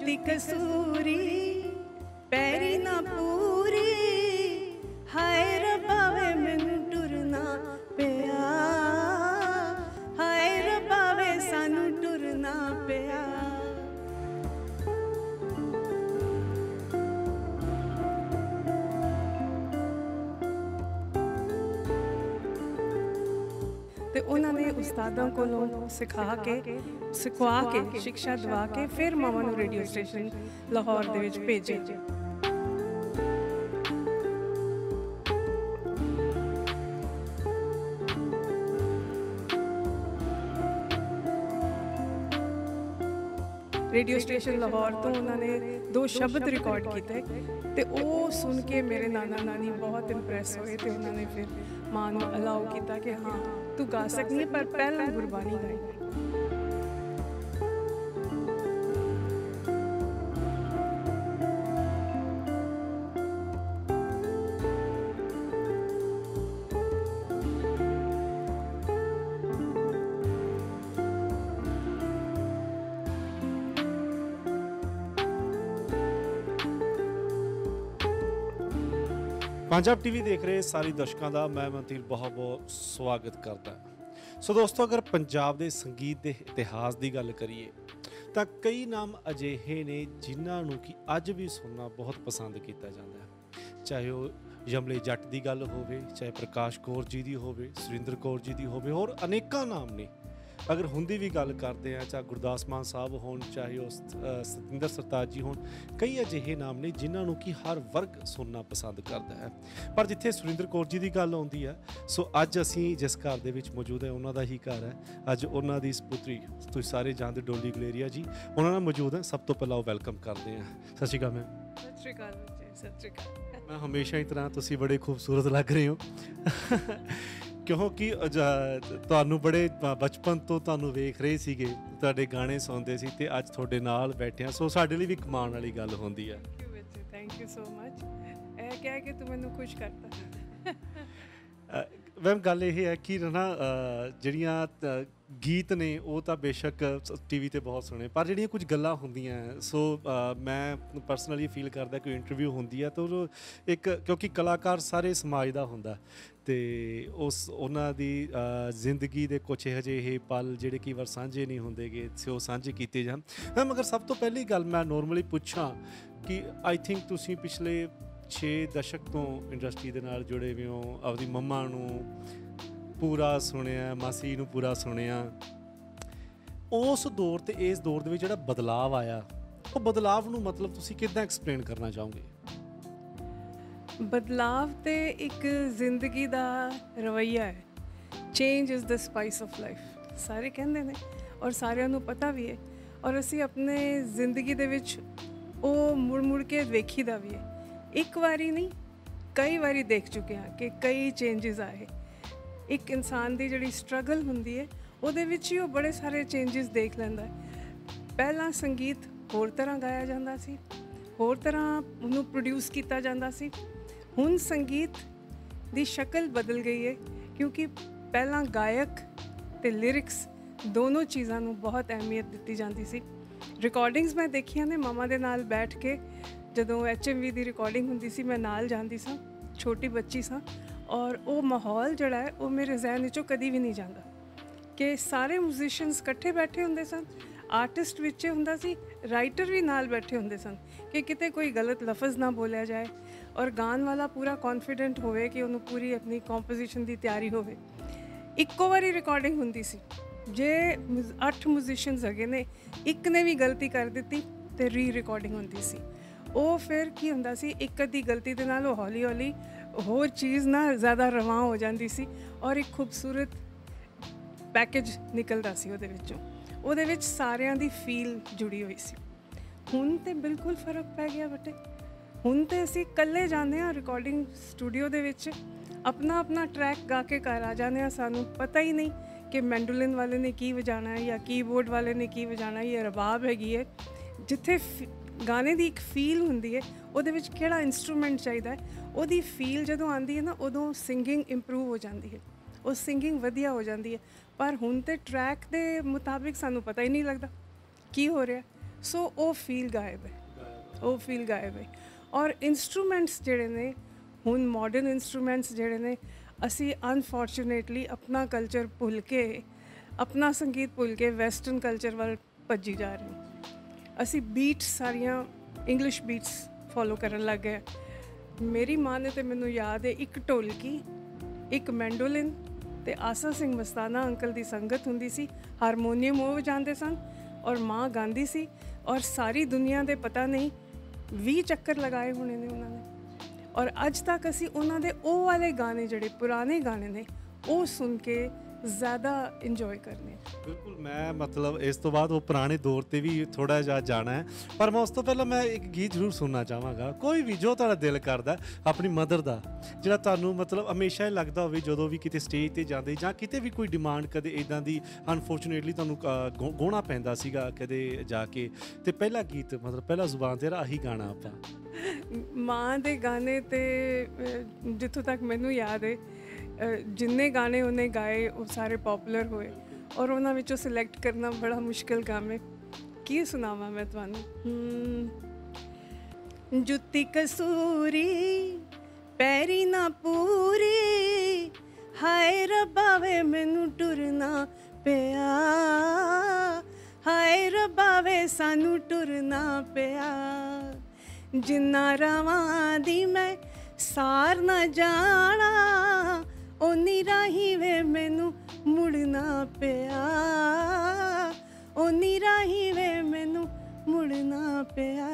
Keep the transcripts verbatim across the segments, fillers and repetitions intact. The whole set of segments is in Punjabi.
जुत्ती कसूरी पैरी ना पूरी हाय रब्बा वे मैनू टुरना पिया हाय रब्बा वे सानू टुरना पिया। ਤੇ ਉਹਨਾਂ ਨੇ ਉਸਤਾਦਾਂ ਕੋਲੋਂ ਸਿਖਾ ਕੇ ਸਿਖਵਾ ਕੇ ਸਿੱਖਿਆ ਦਵਾ ਕੇ ਫਿਰ ਮਾਵਾਂ ਨੂੰ ਰੇਡੀਓ ਸਟੇਸ਼ਨ ਲਾਹੌਰ ਦੇ ਵਿੱਚ ਭੇਜੇ। रेडियो स्टेशन लाहौर तो उन्होंने दो शब्द रिकॉर्ड किए तो वो सुन के मेरे नाना नानी बहुत इंप्रैस होए तो उन्होंने फिर माँ को अलाउ किया कि हाँ तू गा सकती है पर पहला गुरबानी गाई। पंजाब टीवी देख रहे सारे दर्शकों का मैं मनतीर बहुत बहुत स्वागत करता। सो दोस्तों अगर पंजाब के संगीत के इतिहास की गल करिए तो कई नाम अजिहे ने जिन्होंने कि अज भी सुनना बहुत पसंद किया जाता है, चाहे वह यमले जट की गल हो, चाहे प्रकाश कौर जी की हो, सुरिंदर कौर जी की हो, और अनेक नाम ने। अगर हुंदी भी गल करते हैं चाहे गुरदास मान साहब होन, चाहे उस सतिंदर सरताज जी होन, कई अजिहे नाम ने जिन्होंने कि हर वर्ग सुनना पसंद करता है। पर जिथे सुरिंदर कौर जी की गल आती है, सो अज असी जिस घर के मौजूद है उन्हों का ही घर है। अज उन्हों की सपुत्री तुम सारे जानते डोली गलेरिया जी उन्होंने मौजूद है। सब तो पहला वेलकम करते हैं। सत श्री अकाल मैम। सत श्री अकाल जी। सत श्री अकाल। मैं हमेशा ही तरह तुम बड़े खूबसूरत लग रहे हो क्योंकि तुहानू बड़े बचपन तो तुहानू वेख रहे सीगे, तुहाडे गाने सुनते सी ते अज तुहाडे नाल बैठे हैं, सो साडे लई भी कमाण वाली गल होंदी है। Thank you so much. ए कह के तू मैनू खुश करता। मैम गल यह है कि ना जिहड़ियां गीत ने वो तो बेशक टीवी ते बहुत सुने, पर जिहड़ियां कुछ गल्लां होंदियां, सो मैं परसनली फील करदा कोई इंटरव्यू होंदी है तो एक क्योंकि कलाकार सारे समाज का हुंदा ते उस उन्हां दी जिंदगी दे कुछ इहो जिहे पल जिहड़े कई वार सांझे नहीं होंदे गे सो सांझे कीते जाण। मैम अगर सब तो पहली गल मैं नॉर्मली पुछां कि आई थिंक तुसीं पिछले छे दशक तो इंडस्ट्री दे नाल जुड़े हुए हो, अपनी मम्मा नूं पूरा सुनिया, मासी नूं पूरा सुनिया, उस दौर ते इस दौर दे विच जिहड़ा बदलाव आया वो बदलाव नूं मतलब तुसीं किदां एक्सप्लेन करना चाहोगे? बदलाव तो एक जिंदगी का रवैया है। Change is the spice of life सारे कहते हैं और सारिਆਂ ਨੂੰ पता भी है, और असी अपने जिंदगी दे विच वो मुड़ मुड़ के वेखीदा भी है। एक बारी नहीं कई बारी देख चुके हैं कि कई चेंजेस आए। एक इंसान की जिहड़ी स्ट्रगल हुंदी है उहदे विच ही वो बड़े सारे चेंजेस देख लैंदा है। पहला संगीत होर तरह गाया जाता सी, होर तरह उहनूं प्रोड्यूस किया जाता सी। हुण संगीत दी शक्ल बदल गई है क्योंकि पहला गायक ते लिरिक्स दोनों चीज़ों नूं बहुत अहमियत दी जाती सी। रिकॉर्डिंग्स मैं देखियां ने मामा दे नाल बैठ के, जदों एच एम वी की रिकॉर्डिंग हुंदी सी मैं नाल जांदी सां, छोटी बच्ची सां, और वो माहौल जिहड़ा है वो मेरे जहन विचों कदी भी नहीं जाता कि सारे म्यूजिशियंस इकट्ठे बैठे हुंदे सन, आर्टिस्ट विच हुंदा सी, राइटर भी नाल बैठे हुंदे सन कि किते कोई गलत लफज ना बोलिया जाए, और गान वाला पूरा कॉन्फिडेंट होवे कि उन्होंने पूरी अपनी कॉम्पोजिशन की तैयारी होवे। इक्को बारी रिकॉर्डिंग हुंदी सी, जे अठ म्यूजिशियंस अगे ने एक ने भी गलती कर दी तो री रिकॉर्डिंग हुंदी सी। वो फिर की हुंदा सी एक अद्धी गलती दे नाल हौली हौली होर चीज़ ना ज़्यादा रवां हो जाती सी और एक खूबसूरत पैकेज निकलता सी उहदे विचों। उहदे विच सारियां दी फील जुड़ी हुई सी। हुण ते बिल्कुल फर्क पै गया बटे। हुण ते असीं कल्ले जांदे हां रिकॉर्डिंग स्टूडियो दे विच, अपना अपना ट्रैक गा के घर आ जाने हां, सानूं पता ही नहीं कि मैंडोलिन वाले ने की वजाना है या कीबोर्ड वाले ने की वजाना है, या रबाब हैगी है। जिथे गाने की एक फील हुंदी है उहदे विच किहड़ा इंस्ट्रूमेंट चाहिदा है, उहदी फील जदों आंदी है ना उदों सिंगिंग इंप्रूव हो जाती है, वो सिंगिंग वधिया हो जाती है। पर हुण ते ट्रैक दे मुताबिक सानूं पता ही नहीं लगता की हो रहा। ਸੋ ਉਹ ਫੀਲ ਗਾਇਬ ਹੈ, ਉਹ ਫੀਲ ਗਾਇਬ ਹੈ। ਔਰ ਇੰਸਟਰੂਮੈਂਟਸ ਜਿਹੜੇ ਨੇ ਹੁਣ ਮਾਡਰਨ ਇੰਸਟਰੂਮੈਂਟਸ ਜਿਹੜੇ ਨੇ ਅਸੀਂ ਅਨਫੋਰਚੂਨੇਟਲੀ ਆਪਣਾ ਕਲਚਰ ਭੁੱਲ ਕੇ, ਆਪਣਾ ਸੰਗੀਤ ਭੁੱਲ ਕੇ ਵੈਸਟਰਨ ਕਲਚਰ ਵੱਲ ਭੱਜੀ ਜਾ ਰਹੇ ਹਾਂ। ਅਸੀਂ ਬੀਟਸ ਸਾਰੀਆਂ ਇੰਗਲਿਸ਼ ਬੀਟਸ ਫੋਲੋ ਕਰਨ ਲੱਗ ਗਏ। ਮੇਰੀ ਮਾਂ ਨੇ ਤੇ ਮੈਨੂੰ ਯਾਦ ਹੈ ਇੱਕ ਢੋਲਕੀ, ਇੱਕ ਮੈਂਡੋਲਿਨ ਤੇ ਆਸਾ ਸਿੰਘ ਮਸਤਾਨਾ ਅੰਕਲ ਦੀ ਸੰਗਤ ਹੁੰਦੀ ਸੀ, ਹਾਰਮੋਨੀਅਮ ਉਹ ਵਜਾਉਂਦੇ ਸਨ ਔਰ ਮਾਂ ਗਾਉਂਦੀ ਸੀ। ਔਰ ਸਾਰੀ ਦੁਨੀਆ ਦੇ ਪਤਾ ਨਹੀਂ ਵੀਹ ਚੱਕਰ ਲਗਾਏ ਹੋਣੇ ਨੇ ਉਹਨਾਂ ਨੇ। ਔਰ ਅੱਜ ਤੱਕ ਅਸੀਂ ਉਹਨਾਂ ਦੇ ਉਹ ਵਾਲੇ ਗਾਣੇ ਜਿਹੜੇ ਪੁਰਾਣੇ ਗਾਣੇ ਨੇ ਉਹ ਸੁਣ ਕੇ ਜ਼ਿਆਦਾ ਇੰਜੋਏ ਕਰਨੇ। ਬਿਲਕੁਲ, ਮੈਂ ਮਤਲਬ ਇਸ ਤੋਂ ਬਾਅਦ ਉਹ ਪੁਰਾਣੇ ਦੌਰ 'ਤੇ ਵੀ ਥੋੜ੍ਹਾ ਜਿਹਾ ਜਾਣਾ ਹੈ, ਪਰ ਮੈਂ ਉਸ ਤੋਂ ਪਹਿਲਾਂ ਮੈਂ ਇੱਕ ਗੀਤ ਜ਼ਰੂਰ ਸੁਣਨਾ ਚਾਹਾਂਗਾ। ਕੋਈ ਵੀ ਜੋ ਤੁਹਾਡਾ ਦਿਲ ਕਰਦਾ ਆਪਣੀ ਮਦਰ ਦਾ, ਜਿਹੜਾ ਤੁਹਾਨੂੰ ਮਤਲਬ ਹਮੇਸ਼ਾ ਹੀ ਲੱਗਦਾ ਹੋਵੇ ਜਦੋਂ ਵੀ ਕਿਤੇ ਸਟੇਜ 'ਤੇ ਜਾਂਦੇ ਜਾਂ ਕਿਤੇ ਵੀ ਕੋਈ ਡਿਮਾਂਡ ਕਦੇ ਇੱਦਾਂ ਦੀ ਅਨਫੋਰਚੂਨੇਟਲੀ ਤੁਹਾਨੂੰ ਗਾਉਣਾ ਪੈਂਦਾ ਸੀਗਾ ਕਦੇ ਜਾ ਕੇ, ਅਤੇ ਪਹਿਲਾ ਗੀਤ ਮਤਲਬ ਪਹਿਲਾ ਜ਼ੁਬਾਨ 'ਤੇ ਆਹੀ ਗਾਣਾ ਆਪਾਂ। ਮਾਂ ਦੇ ਗਾਣੇ ਤੇ ਜਿੱਥੋਂ ਤੱਕ ਮੈਨੂੰ ਯਾਦ ਹੈ ਜਿੰਨੇ ਗਾਣੇ ਉਹਨੇ ਗਾਏ ਉਹ ਸਾਰੇ ਪੋਪੂਲਰ ਹੋਏ ਔਰ ਉਹਨਾਂ ਵਿੱਚੋਂ ਸਿਲੈਕਟ ਕਰਨਾ ਬੜਾ ਮੁਸ਼ਕਿਲ ਕੰਮ ਹੈ। ਕੀ ਸੁਣਾਵਾਂ ਮੈਂ ਤੁਹਾਨੂੰ? ਜੁੱਤੀ ਕਸੂਰੀ ਪੈਰੀ ਨਾ ਪੂਰੀ, ਹਾਏ ਰੱਬਾ ਵੇ ਮੈਨੂੰ ਟੁਰਨਾ ਪਿਆ, ਹਾਏ ਰੱਬਾ ਵੇ ਸਾਨੂੰ ਟੁਰਨਾ ਪਿਆ। ਜਿੰਨਾ ਰਾਵਾਂ ਦੀ ਮੈਂ ਸਾਰ ਨਾ ਜਾਣਾ, ਓਨੀ ਰਾਹੀਂ ਵੇ ਮੈਨੂੰ ਮੁੜਨਾ ਪਿਆ, ਓਨੀ ਰਾਹੀਂ ਵੇ ਮੈਨੂੰ ਮੁੜਨਾ ਪਿਆ।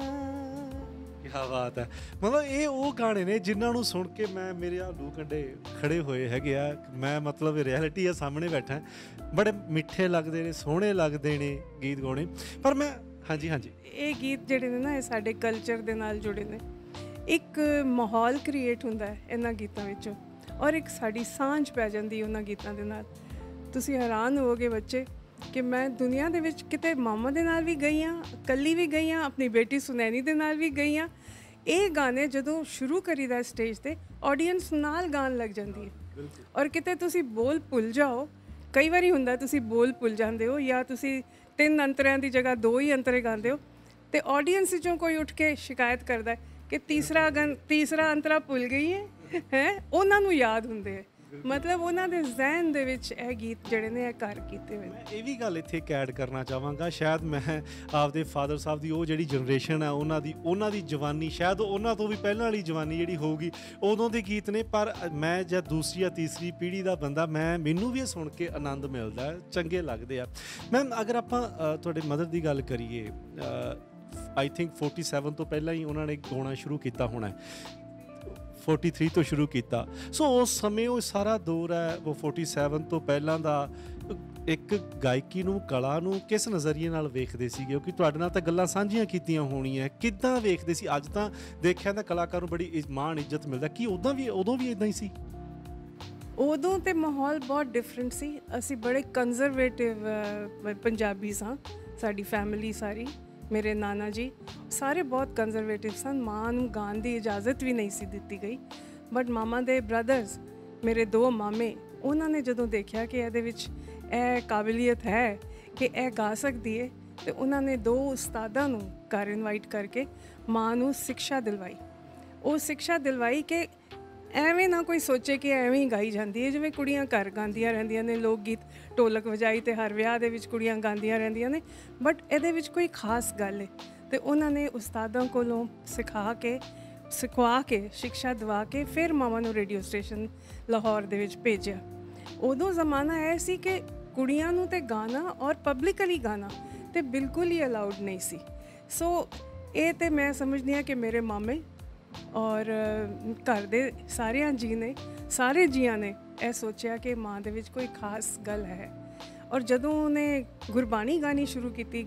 ਕਿਆ ਬਾਤ ਹੈ। ਮਤਲਬ ਇਹ ਉਹ ਗਾਣੇ ਨੇ ਜਿਨ੍ਹਾਂ ਨੂੰ ਸੁਣ ਕੇ ਮੈਂ ਮੇਰੇ ਆ ਲੂ ਕੰਡੇ ਖੜੇ ਹੋਏ ਹੈਗੇ ਆ। ਮੈਂ ਮਤਲਬ ਰਿਐਲਿਟੀ ਆ ਸਾਹਮਣੇ ਬੈਠਾ, ਬੜੇ ਮਿੱਠੇ ਲੱਗਦੇ ਨੇ, ਸੋਹਣੇ ਲੱਗਦੇ ਨੇ ਗੀਤ ਗਾਉਣੇ। ਪਰ ਮੈਂ ਹਾਂਜੀ ਹਾਂਜੀ ਇਹ ਗੀਤ ਜਿਹੜੇ ਨੇ ਨਾ ਇਹ ਸਾਡੇ ਕਲਚਰ ਦੇ ਨਾਲ ਜੁੜੇ ਨੇ। ਇੱਕ ਮਾਹੌਲ ਕ੍ਰੀਏਟ ਹੁੰਦਾ ਹੈ ਇਹਨਾਂ ਗੀਤਾਂ ਵਿੱਚੋਂ ਔਰ ਇੱਕ ਸਾਡੀ ਸਾਂਝ ਪੈ ਜਾਂਦੀ ਉਹਨਾਂ ਗੀਤਾਂ ਦੇ ਨਾਲ। ਤੁਸੀਂ ਹੈਰਾਨ ਹੋਵੋਗੇ ਬੱਚੇ ਕਿ ਮੈਂ ਦੁਨੀਆ ਦੇ ਵਿੱਚ ਕਿਤੇ ਮਾਮਾ ਦੇ ਨਾਲ ਵੀ ਗਈ ਹਾਂ, ਇਕੱਲੀ ਵੀ ਗਈ ਹਾਂ, ਆਪਣੀ ਬੇਟੀ ਸੁਨੈਣੀ ਦੇ ਨਾਲ ਵੀ ਗਈ ਹਾਂ। ਇਹ ਗਾਣੇ ਜਦੋਂ ਸ਼ੁਰੂ ਕਰੀਦਾ ਸਟੇਜ 'ਤੇ ਆਡੀਅנס ਨਾਲ ਗਾਣ ਲੱਗ ਜਾਂਦੀ ਹੈ ਔਰ ਕਿਤੇ ਤੁਸੀਂ ਬੋਲ ਭੁੱਲ ਜਾਓ। ਕਈ ਵਾਰੀ ਹੁੰਦਾ ਤੁਸੀਂ ਬੋਲ ਭੁੱਲ ਜਾਂਦੇ ਹੋ ਜਾਂ ਤੁਸੀਂ ਤਿੰਨ ਅੰਤਰਿਆਂ ਦੀ ਜਗ੍ਹਾ ਦੋ ਹੀ ਅੰਤਰੇ ਗਾਉਂਦੇ ਹੋ ਅਤੇ ਆਡੀਅנס ਵਿੱਚੋਂ ਕੋਈ ਉੱਠ ਕੇ ਸ਼ਿਕਾਇਤ ਕਰਦਾ ਕਿ ਤੀਸਰਾ ਗਨ ਤੀਸਰਾ ਅੰਤਰਾ ਭੁੱਲ ਗਈ ਹੈ ਹੈ ਉਹਨਾਂ ਨੂੰ ਯਾਦ ਹੁੰਦੇ ਹੈ। ਮਤਲਬ ਉਹਨਾਂ ਦੇ ਜ਼ਹਿਨ ਦੇ ਵਿੱਚ ਇਹ ਗੀਤ ਜਿਹੜੇ ਨੇ ਇਹ ਘਰ ਕੀਤੇ ਹੋਏ। ਮੈਂ ਇਹ ਵੀ ਗੱਲ ਇੱਥੇ ਇੱਕ ਐਡ ਕਰਨਾ ਚਾਹਾਂਗਾ, ਸ਼ਾਇਦ ਮੈਂ ਆਪਦੇ ਫਾਦਰ ਸਾਹਿਬ ਦੀ ਉਹ ਜਿਹੜੀ ਜਨਰੇਸ਼ਨ ਹੈ ਉਹਨਾਂ ਦੀ ਉਹਨਾਂ ਦੀ ਜਵਾਨੀ ਸ਼ਾਇਦ ਉਹਨਾਂ ਤੋਂ ਵੀ ਪਹਿਲਾਂ ਵਾਲੀ ਜਵਾਨੀ ਜਿਹੜੀ ਹੋਊਗੀ ਉਦੋਂ ਦੇ ਗੀਤ ਨੇ। ਪਰ ਮੈਂ ਜਦ ਦੂਸਰੀ ਜਾਂ ਤੀਸਰੀ ਪੀੜ੍ਹੀ ਦਾ ਬੰਦਾ, ਮੈਂ ਮੈਨੂੰ ਵੀ ਇਹ ਸੁਣ ਕੇ ਆਨੰਦ ਮਿਲਦਾ, ਚੰਗੇ ਲੱਗਦੇ ਆ। ਮੈਮ ਅਗਰ ਆਪਾਂ ਤੁਹਾਡੇ ਮਦਰ ਦੀ ਗੱਲ ਕਰੀਏ, ਆਈ ਥਿੰਕ ਫੋਰਟੀ ਸੈਵਨ ਤੋਂ ਪਹਿਲਾਂ ਹੀ ਉਹਨਾਂ ਨੇ ਗਾਉਣਾ ਸ਼ੁਰੂ ਕੀਤਾ ਹੋਣਾ, ਫੋਰਟੀ ਥ੍ਰੀ ਤੋਂ ਸ਼ੁਰੂ ਕੀਤਾ। ਸੋ ਉਸ ਸਮੇਂ ਉਹ ਸਾਰਾ ਦੌਰ ਹੈ ਉਹ ਫੋਰਟੀ ਸੈਵਨ ਤੋਂ ਪਹਿਲਾਂ ਦਾ। ਇੱਕ ਗਾਇਕੀ ਨੂੰ, ਕਲਾ ਨੂੰ ਕਿਸ ਨਜ਼ਰੀਏ ਨਾਲ ਵੇਖਦੇ ਸੀਗੇ? ਕਿਉਂਕਿ ਤੁਹਾਡੇ ਨਾਲ ਤਾਂ ਗੱਲਾਂ ਸਾਂਝੀਆਂ ਕੀਤੀਆਂ ਹੋਣੀਆਂ, ਕਿੱਦਾਂ ਵੇਖਦੇ ਸੀ? ਅੱਜ ਤਾਂ ਦੇਖਿਆ ਤਾਂ ਕਲਾਕਾਰ ਨੂੰ ਬੜੀ ਮਾਣ ਇੱਜ਼ਤ ਮਿਲਦਾ, ਕੀ ਉਦੋਂ ਵੀ ਉਦੋਂ ਵੀ ਇੱਦਾਂ ਹੀ ਸੀ? ਉਦੋਂ ਤੇ ਮਾਹੌਲ ਬਹੁਤ ਡਿਫਰੈਂਟ ਸੀ। ਅਸੀਂ ਬੜੇ ਕੰਜ਼ਰਵੇਟਿਵ ਪੰਜਾਬੀ ਸਾਂ, ਸਾਡੀ ਫੈਮਿਲੀ ਸਾਰੀ, ਮੇਰੇ ਨਾਨਾ ਜੀ ਸਾਰੇ ਬਹੁਤ ਕੰਜ਼ਰਵੇਟਿਵ ਸਨ। ਮਾਂ ਨੂੰ ਗਾਉਣ ਦੀ ਇਜਾਜ਼ਤ ਵੀ ਨਹੀਂ ਸੀ ਦਿੱਤੀ ਗਈ। ਬਟ ਮਾਮਾ ਦੇ ਬ੍ਰਦਰਸ, ਮੇਰੇ ਦੋ ਮਾਮੇ, ਉਹਨਾਂ ਨੇ ਜਦੋਂ ਦੇਖਿਆ ਕਿ ਇਹਦੇ ਵਿੱਚ ਇਹ ਕਾਬਲੀਅਤ ਹੈ ਕਿ ਇਹ ਗਾ ਸਕਦੀ ਹੈ, ਅਤੇ ਉਹਨਾਂ ਨੇ ਦੋ ਉਸਤਾਦਾਂ ਨੂੰ ਘਰ ਇਨਵਾਈਟ ਕਰਕੇ ਮਾਂ ਨੂੰ ਸਿੱਖਿਆ ਦਿਲਵਾਈ। ਉਹ ਸਿੱਖਿਆ ਦਿਲਵਾਈ ਕਿ ਐਵੇਂ ਨਾ ਕੋਈ ਸੋਚੇ ਕਿ ਐਵੇਂ ਹੀ ਗਾਈ ਜਾਂਦੀ ਹੈ, ਜਿਵੇਂ ਕੁੜੀਆਂ ਘਰ ਗਾਉਂਦੀਆਂ ਰਹਿੰਦੀਆਂ ਨੇ ਲੋਕ ਗੀਤ, ਢੋਲਕ ਵਜਾਈ ਅਤੇ ਹਰ ਵਿਆਹ ਦੇ ਵਿੱਚ ਕੁੜੀਆਂ ਗਾਉਂਦੀਆਂ ਰਹਿੰਦੀਆਂ ਨੇ, ਬਟ ਇਹਦੇ ਵਿੱਚ ਕੋਈ ਖਾਸ ਗੱਲ ਹੈ। ਅਤੇ ਉਹਨਾਂ ਨੇ ਉਸਤਾਦਾਂ ਕੋਲੋਂ ਸਿਖਾ ਕੇ ਸਿਖਵਾ ਕੇ ਸਿੱਖਿਆ ਦਿਵਾ ਕੇ ਫਿਰ ਮਾਵਾਂ ਨੂੰ ਰੇਡੀਓ ਸਟੇਸ਼ਨ ਲਾਹੌਰ ਦੇ ਵਿੱਚ ਭੇਜਿਆ। ਉਦੋਂ ਜ਼ਮਾਨਾ ਇਹ ਸੀ ਕਿ ਕੁੜੀਆਂ ਨੂੰ ਤਾਂ ਗਾਣਾ ਔਰ ਪਬਲਿਕਲੀ ਗਾਣਾ ਤਾਂ ਬਿਲਕੁਲ ਹੀ ਅਲਾਊਡ ਨਹੀਂ ਸੀ। ਸੋ ਇਹ ਤਾਂ ਮੈਂ ਸਮਝਦੀ ਹਾਂ ਕਿ ਮੇਰੇ ਮਾਮੇ ਔਰ ਘਰ ਦੇ ਸਾਰਿਆਂ ਜੀ ਨੇ, ਸਾਰੇ ਜੀਆਂ ਨੇ ਇਹ ਸੋਚਿਆ ਕਿ ਮਾਂ ਦੇ ਵਿੱਚ ਕੋਈ ਖਾਸ ਗੱਲ ਹੈ। ਔਰ ਜਦੋਂ ਉਹਨੇ ਗੁਰਬਾਣੀ ਗਾਣੀ ਸ਼ੁਰੂ ਕੀਤੀ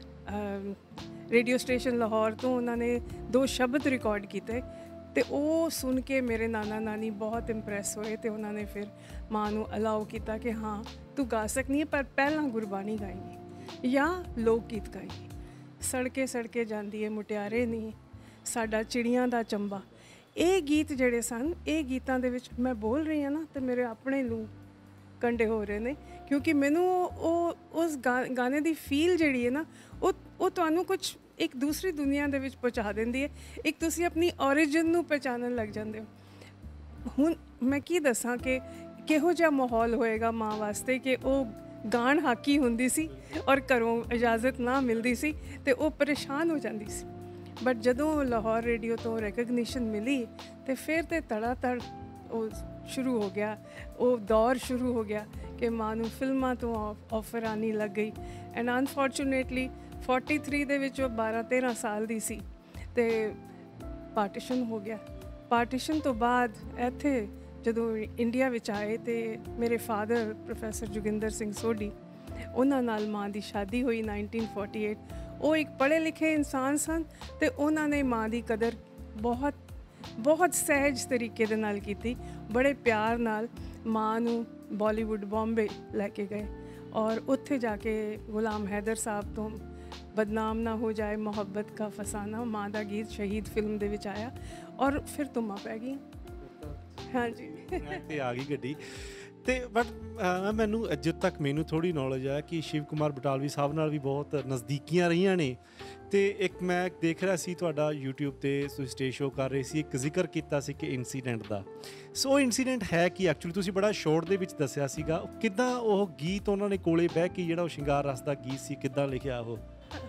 ਰੇਡੀਓ ਸਟੇਸ਼ਨ ਲਾਹੌਰ ਤੋਂ, ਉਹਨਾਂ ਨੇ ਦੋ ਸ਼ਬਦ ਰਿਕਾਰਡ ਕੀਤੇ ਅਤੇ ਉਹ ਸੁਣ ਕੇ ਮੇਰੇ ਨਾਨਾ ਨਾਨੀ ਬਹੁਤ ਇੰਪਰੈਸ ਹੋਏ ਅਤੇ ਉਹਨਾਂ ਨੇ ਫਿਰ ਮਾਂ ਨੂੰ ਅਲਾਓ ਕੀਤਾ ਕਿ ਹਾਂ ਤੂੰ ਗਾ ਸਕਦੀ ਹੈ, ਪਰ ਪਹਿਲਾਂ ਗੁਰਬਾਣੀ ਗਾਏਗੀ ਜਾਂ ਲੋਕ ਗੀਤ ਗਾਏਗੀ। ਸੜਕੇ ਸੜਕੇ ਜਾਂਦੀ ਹੈ ਮੁਟਿਆਰੇ ਨੀ, ਸਾਡਾ ਚਿੜੀਆਂ ਦਾ ਚੰਬਾ। ਇਹ ਗੀਤ ਜਿਹੜੇ ਸਨ, ਇਹ ਗੀਤਾਂ ਦੇ ਵਿੱਚ ਮੈਂ ਬੋਲ ਰਹੀ ਹਾਂ ਨਾ ਅਤੇ ਮੇਰੇ ਆਪਣੇ ਲੂ ਕੰਡੇ ਹੋ ਰਹੇ ਨੇ, ਕਿਉਂਕਿ ਮੈਨੂੰ ਉਹ ਉਸ ਗਾ ਗਾਣੇ ਦੀ ਫੀਲ ਜਿਹੜੀ ਹੈ ਨਾ, ਉਹ ਉਹ ਤੁਹਾਨੂੰ ਕੁਝ ਇੱਕ ਦੂਸਰੀ ਦੁਨੀਆ ਦੇ ਵਿੱਚ ਪਹੁੰਚਾ ਦਿੰਦੀ ਹੈ। ਇੱਕ ਤੁਸੀਂ ਆਪਣੀ origin ਨੂੰ ਪਹਿਚਾਨਣ ਲੱਗ ਜਾਂਦੇ ਹੋ। ਹੁਣ ਮੈਂ ਕੀ ਦੱਸਾਂ ਕਿ ਕਿਹੋ ਜਿਹਾ ਮਾਹੌਲ ਹੋਏਗਾ ਮਾਂ ਵਾਸਤੇ ਕਿ ਉਹ ਗਾਣ ਹਾਕੀ ਹੁੰਦੀ ਸੀ ਔਰ ਘਰੋਂ ਇਜਾਜ਼ਤ ਨਾ ਮਿਲਦੀ ਸੀ ਤੇ ਉਹ ਪਰੇਸ਼ਾਨ ਹੋ ਜਾਂਦੀ ਸੀ। ਬਟ ਜਦੋਂ ਲਾਹੌਰ ਰੇਡੀਓ ਤੋਂ ਰੈਕਗਨੀਸ਼ਨ ਮਿਲੀ ਤੇ ਫਿਰ ਤੇ ਤੜਾ ਤੜ ਉਹ ਸ਼ੁਰੂ ਹੋ ਗਿਆ, ਉਹ ਦੌਰ ਸ਼ੁਰੂ ਹੋ ਗਿਆ ਕਿ ਮਾਂ ਨੂੰ ਫਿਲਮਾਂ ਤੋਂ ਆਫਰ ਆਉਣੀ ਲੱਗ ਗਈ। ਐਂਡ ਅਨਫੋਰਚੂਨੇਟਲੀ ਫੋਰਟੀ ਥ੍ਰੀ ਦੇ ਵਿੱਚ ਉਹ ਬਾਰਾਂ ਤੇਰਾਂ ਸਾਲ ਦੀ ਸੀ ਤੇ ਪਾਰਟੀਸ਼ਨ ਹੋ ਗਿਆ। ਪਾਰਟੀਸ਼ਨ ਤੋਂ ਬਾਅਦ ਇੱਥੇ ਜਦੋਂ ਇੰਡੀਆ ਵਿੱਚ ਆਏ ਤੇ ਮੇਰੇ ਫਾਦਰ ਪ੍ਰੋਫੈਸਰ ਜੋਗਿੰਦਰ ਸਿੰਘ ਸੋਢੀ, ਉਹਨਾਂ ਨਾਲ ਮਾਂ ਦੀ ਸ਼ਾਦੀ ਹੋਈ ਨਾਈਨਟੀਨ ਫੋਰਟੀ ਏਟ। ਉਹ ਇੱਕ ਪੜ੍ਹੇ ਲਿਖੇ ਇਨਸਾਨ ਸਨ ਤੇ ਉਹਨਾਂ ਨੇ ਮਾਂ ਦੀ ਕਦਰ ਬਹੁਤ ਬਹੁਤ ਸਹਿਜ ਤਰੀਕੇ ਦੇ ਨਾਲ ਕੀਤੀ। ਬੜੇ ਪਿਆਰ ਨਾਲ ਮਾਂ ਨੂੰ ਬਾਲੀਵੁੱਡ ਬੰਬੇ ਲੈ ਕੇ ਗਏ ਔਰ ਉੱਥੇ ਜਾ ਕੇ ਗੁਲਾਮ ਹੈਦਰ ਸਾਹਿਬ ਤੋਂ ਬਦਨਾਮ ਨਾ ਹੋ ਜਾਏ, ਮੁਹੱਬਤ ਕਾ ਫਸਾਨਾ, ਮਾਂ ਦਾ ਗੀਤ ਸ਼ਹੀਦ ਫਿਲਮ ਦੇ ਵਿੱਚ ਆਇਆ ਔਰ ਫਿਰ ਧੁੰਮਾਂ ਪੈ ਗਈਆਂ। ਹਾਂਜੀ ਤੇ ਆ ਗਈ ਗੱਡੀ ਤੇ ਬਟ ਮੈਨੂੰ ਅੱਜ ਤੱਕ ਮੈਨੂੰ ਥੋੜ੍ਹੀ ਨੌਲੇਜ ਹੈ ਕਿ ਸ਼ਿਵ ਕੁਮਾਰ ਬਟਾਲਵੀ ਸਾਹਿਬ ਨਾਲ ਵੀ ਬਹੁਤ ਨਜ਼ਦੀਕੀਆਂ ਰਹੀਆਂ ਨੇ। ਤੇ ਇੱਕ ਮੈਂ ਦੇਖ ਰਿਹਾ ਸੀ ਤੁਹਾਡਾ YouTube ਤੇ ਤੁਸੀਂ ਸਟੇਜ ਸ਼ੋਅ ਕਰ ਰਹੇ ਸੀ, ਇੱਕ ਜ਼ਿਕਰ ਕੀਤਾ ਸੀ ਕਿ ਇਨਸੀਡੈਂਟ ਦਾ। ਸੋ ਇਨਸੀਡੈਂਟ ਹੈ ਕਿ ਐਕਚੁਅਲੀ ਤੁਸੀਂ ਬੜਾ ਸ਼ੋਰਟ ਦੇ ਵਿੱਚ ਦੱਸਿਆ ਸੀਗਾ, ਕਿੱਦਾਂ ਉਹ ਗੀਤ ਉਹਨਾਂ ਨੇ ਕੋਲੇ ਬਹਿ ਕੇ ਜਿਹੜਾ ਉਹ ਸ਼ਿੰਗਾਰ ਰਸ ਦਾ ਗੀਤ ਸੀ ਕਿੱਦਾਂ ਲਿਖਿਆ ਉਹ?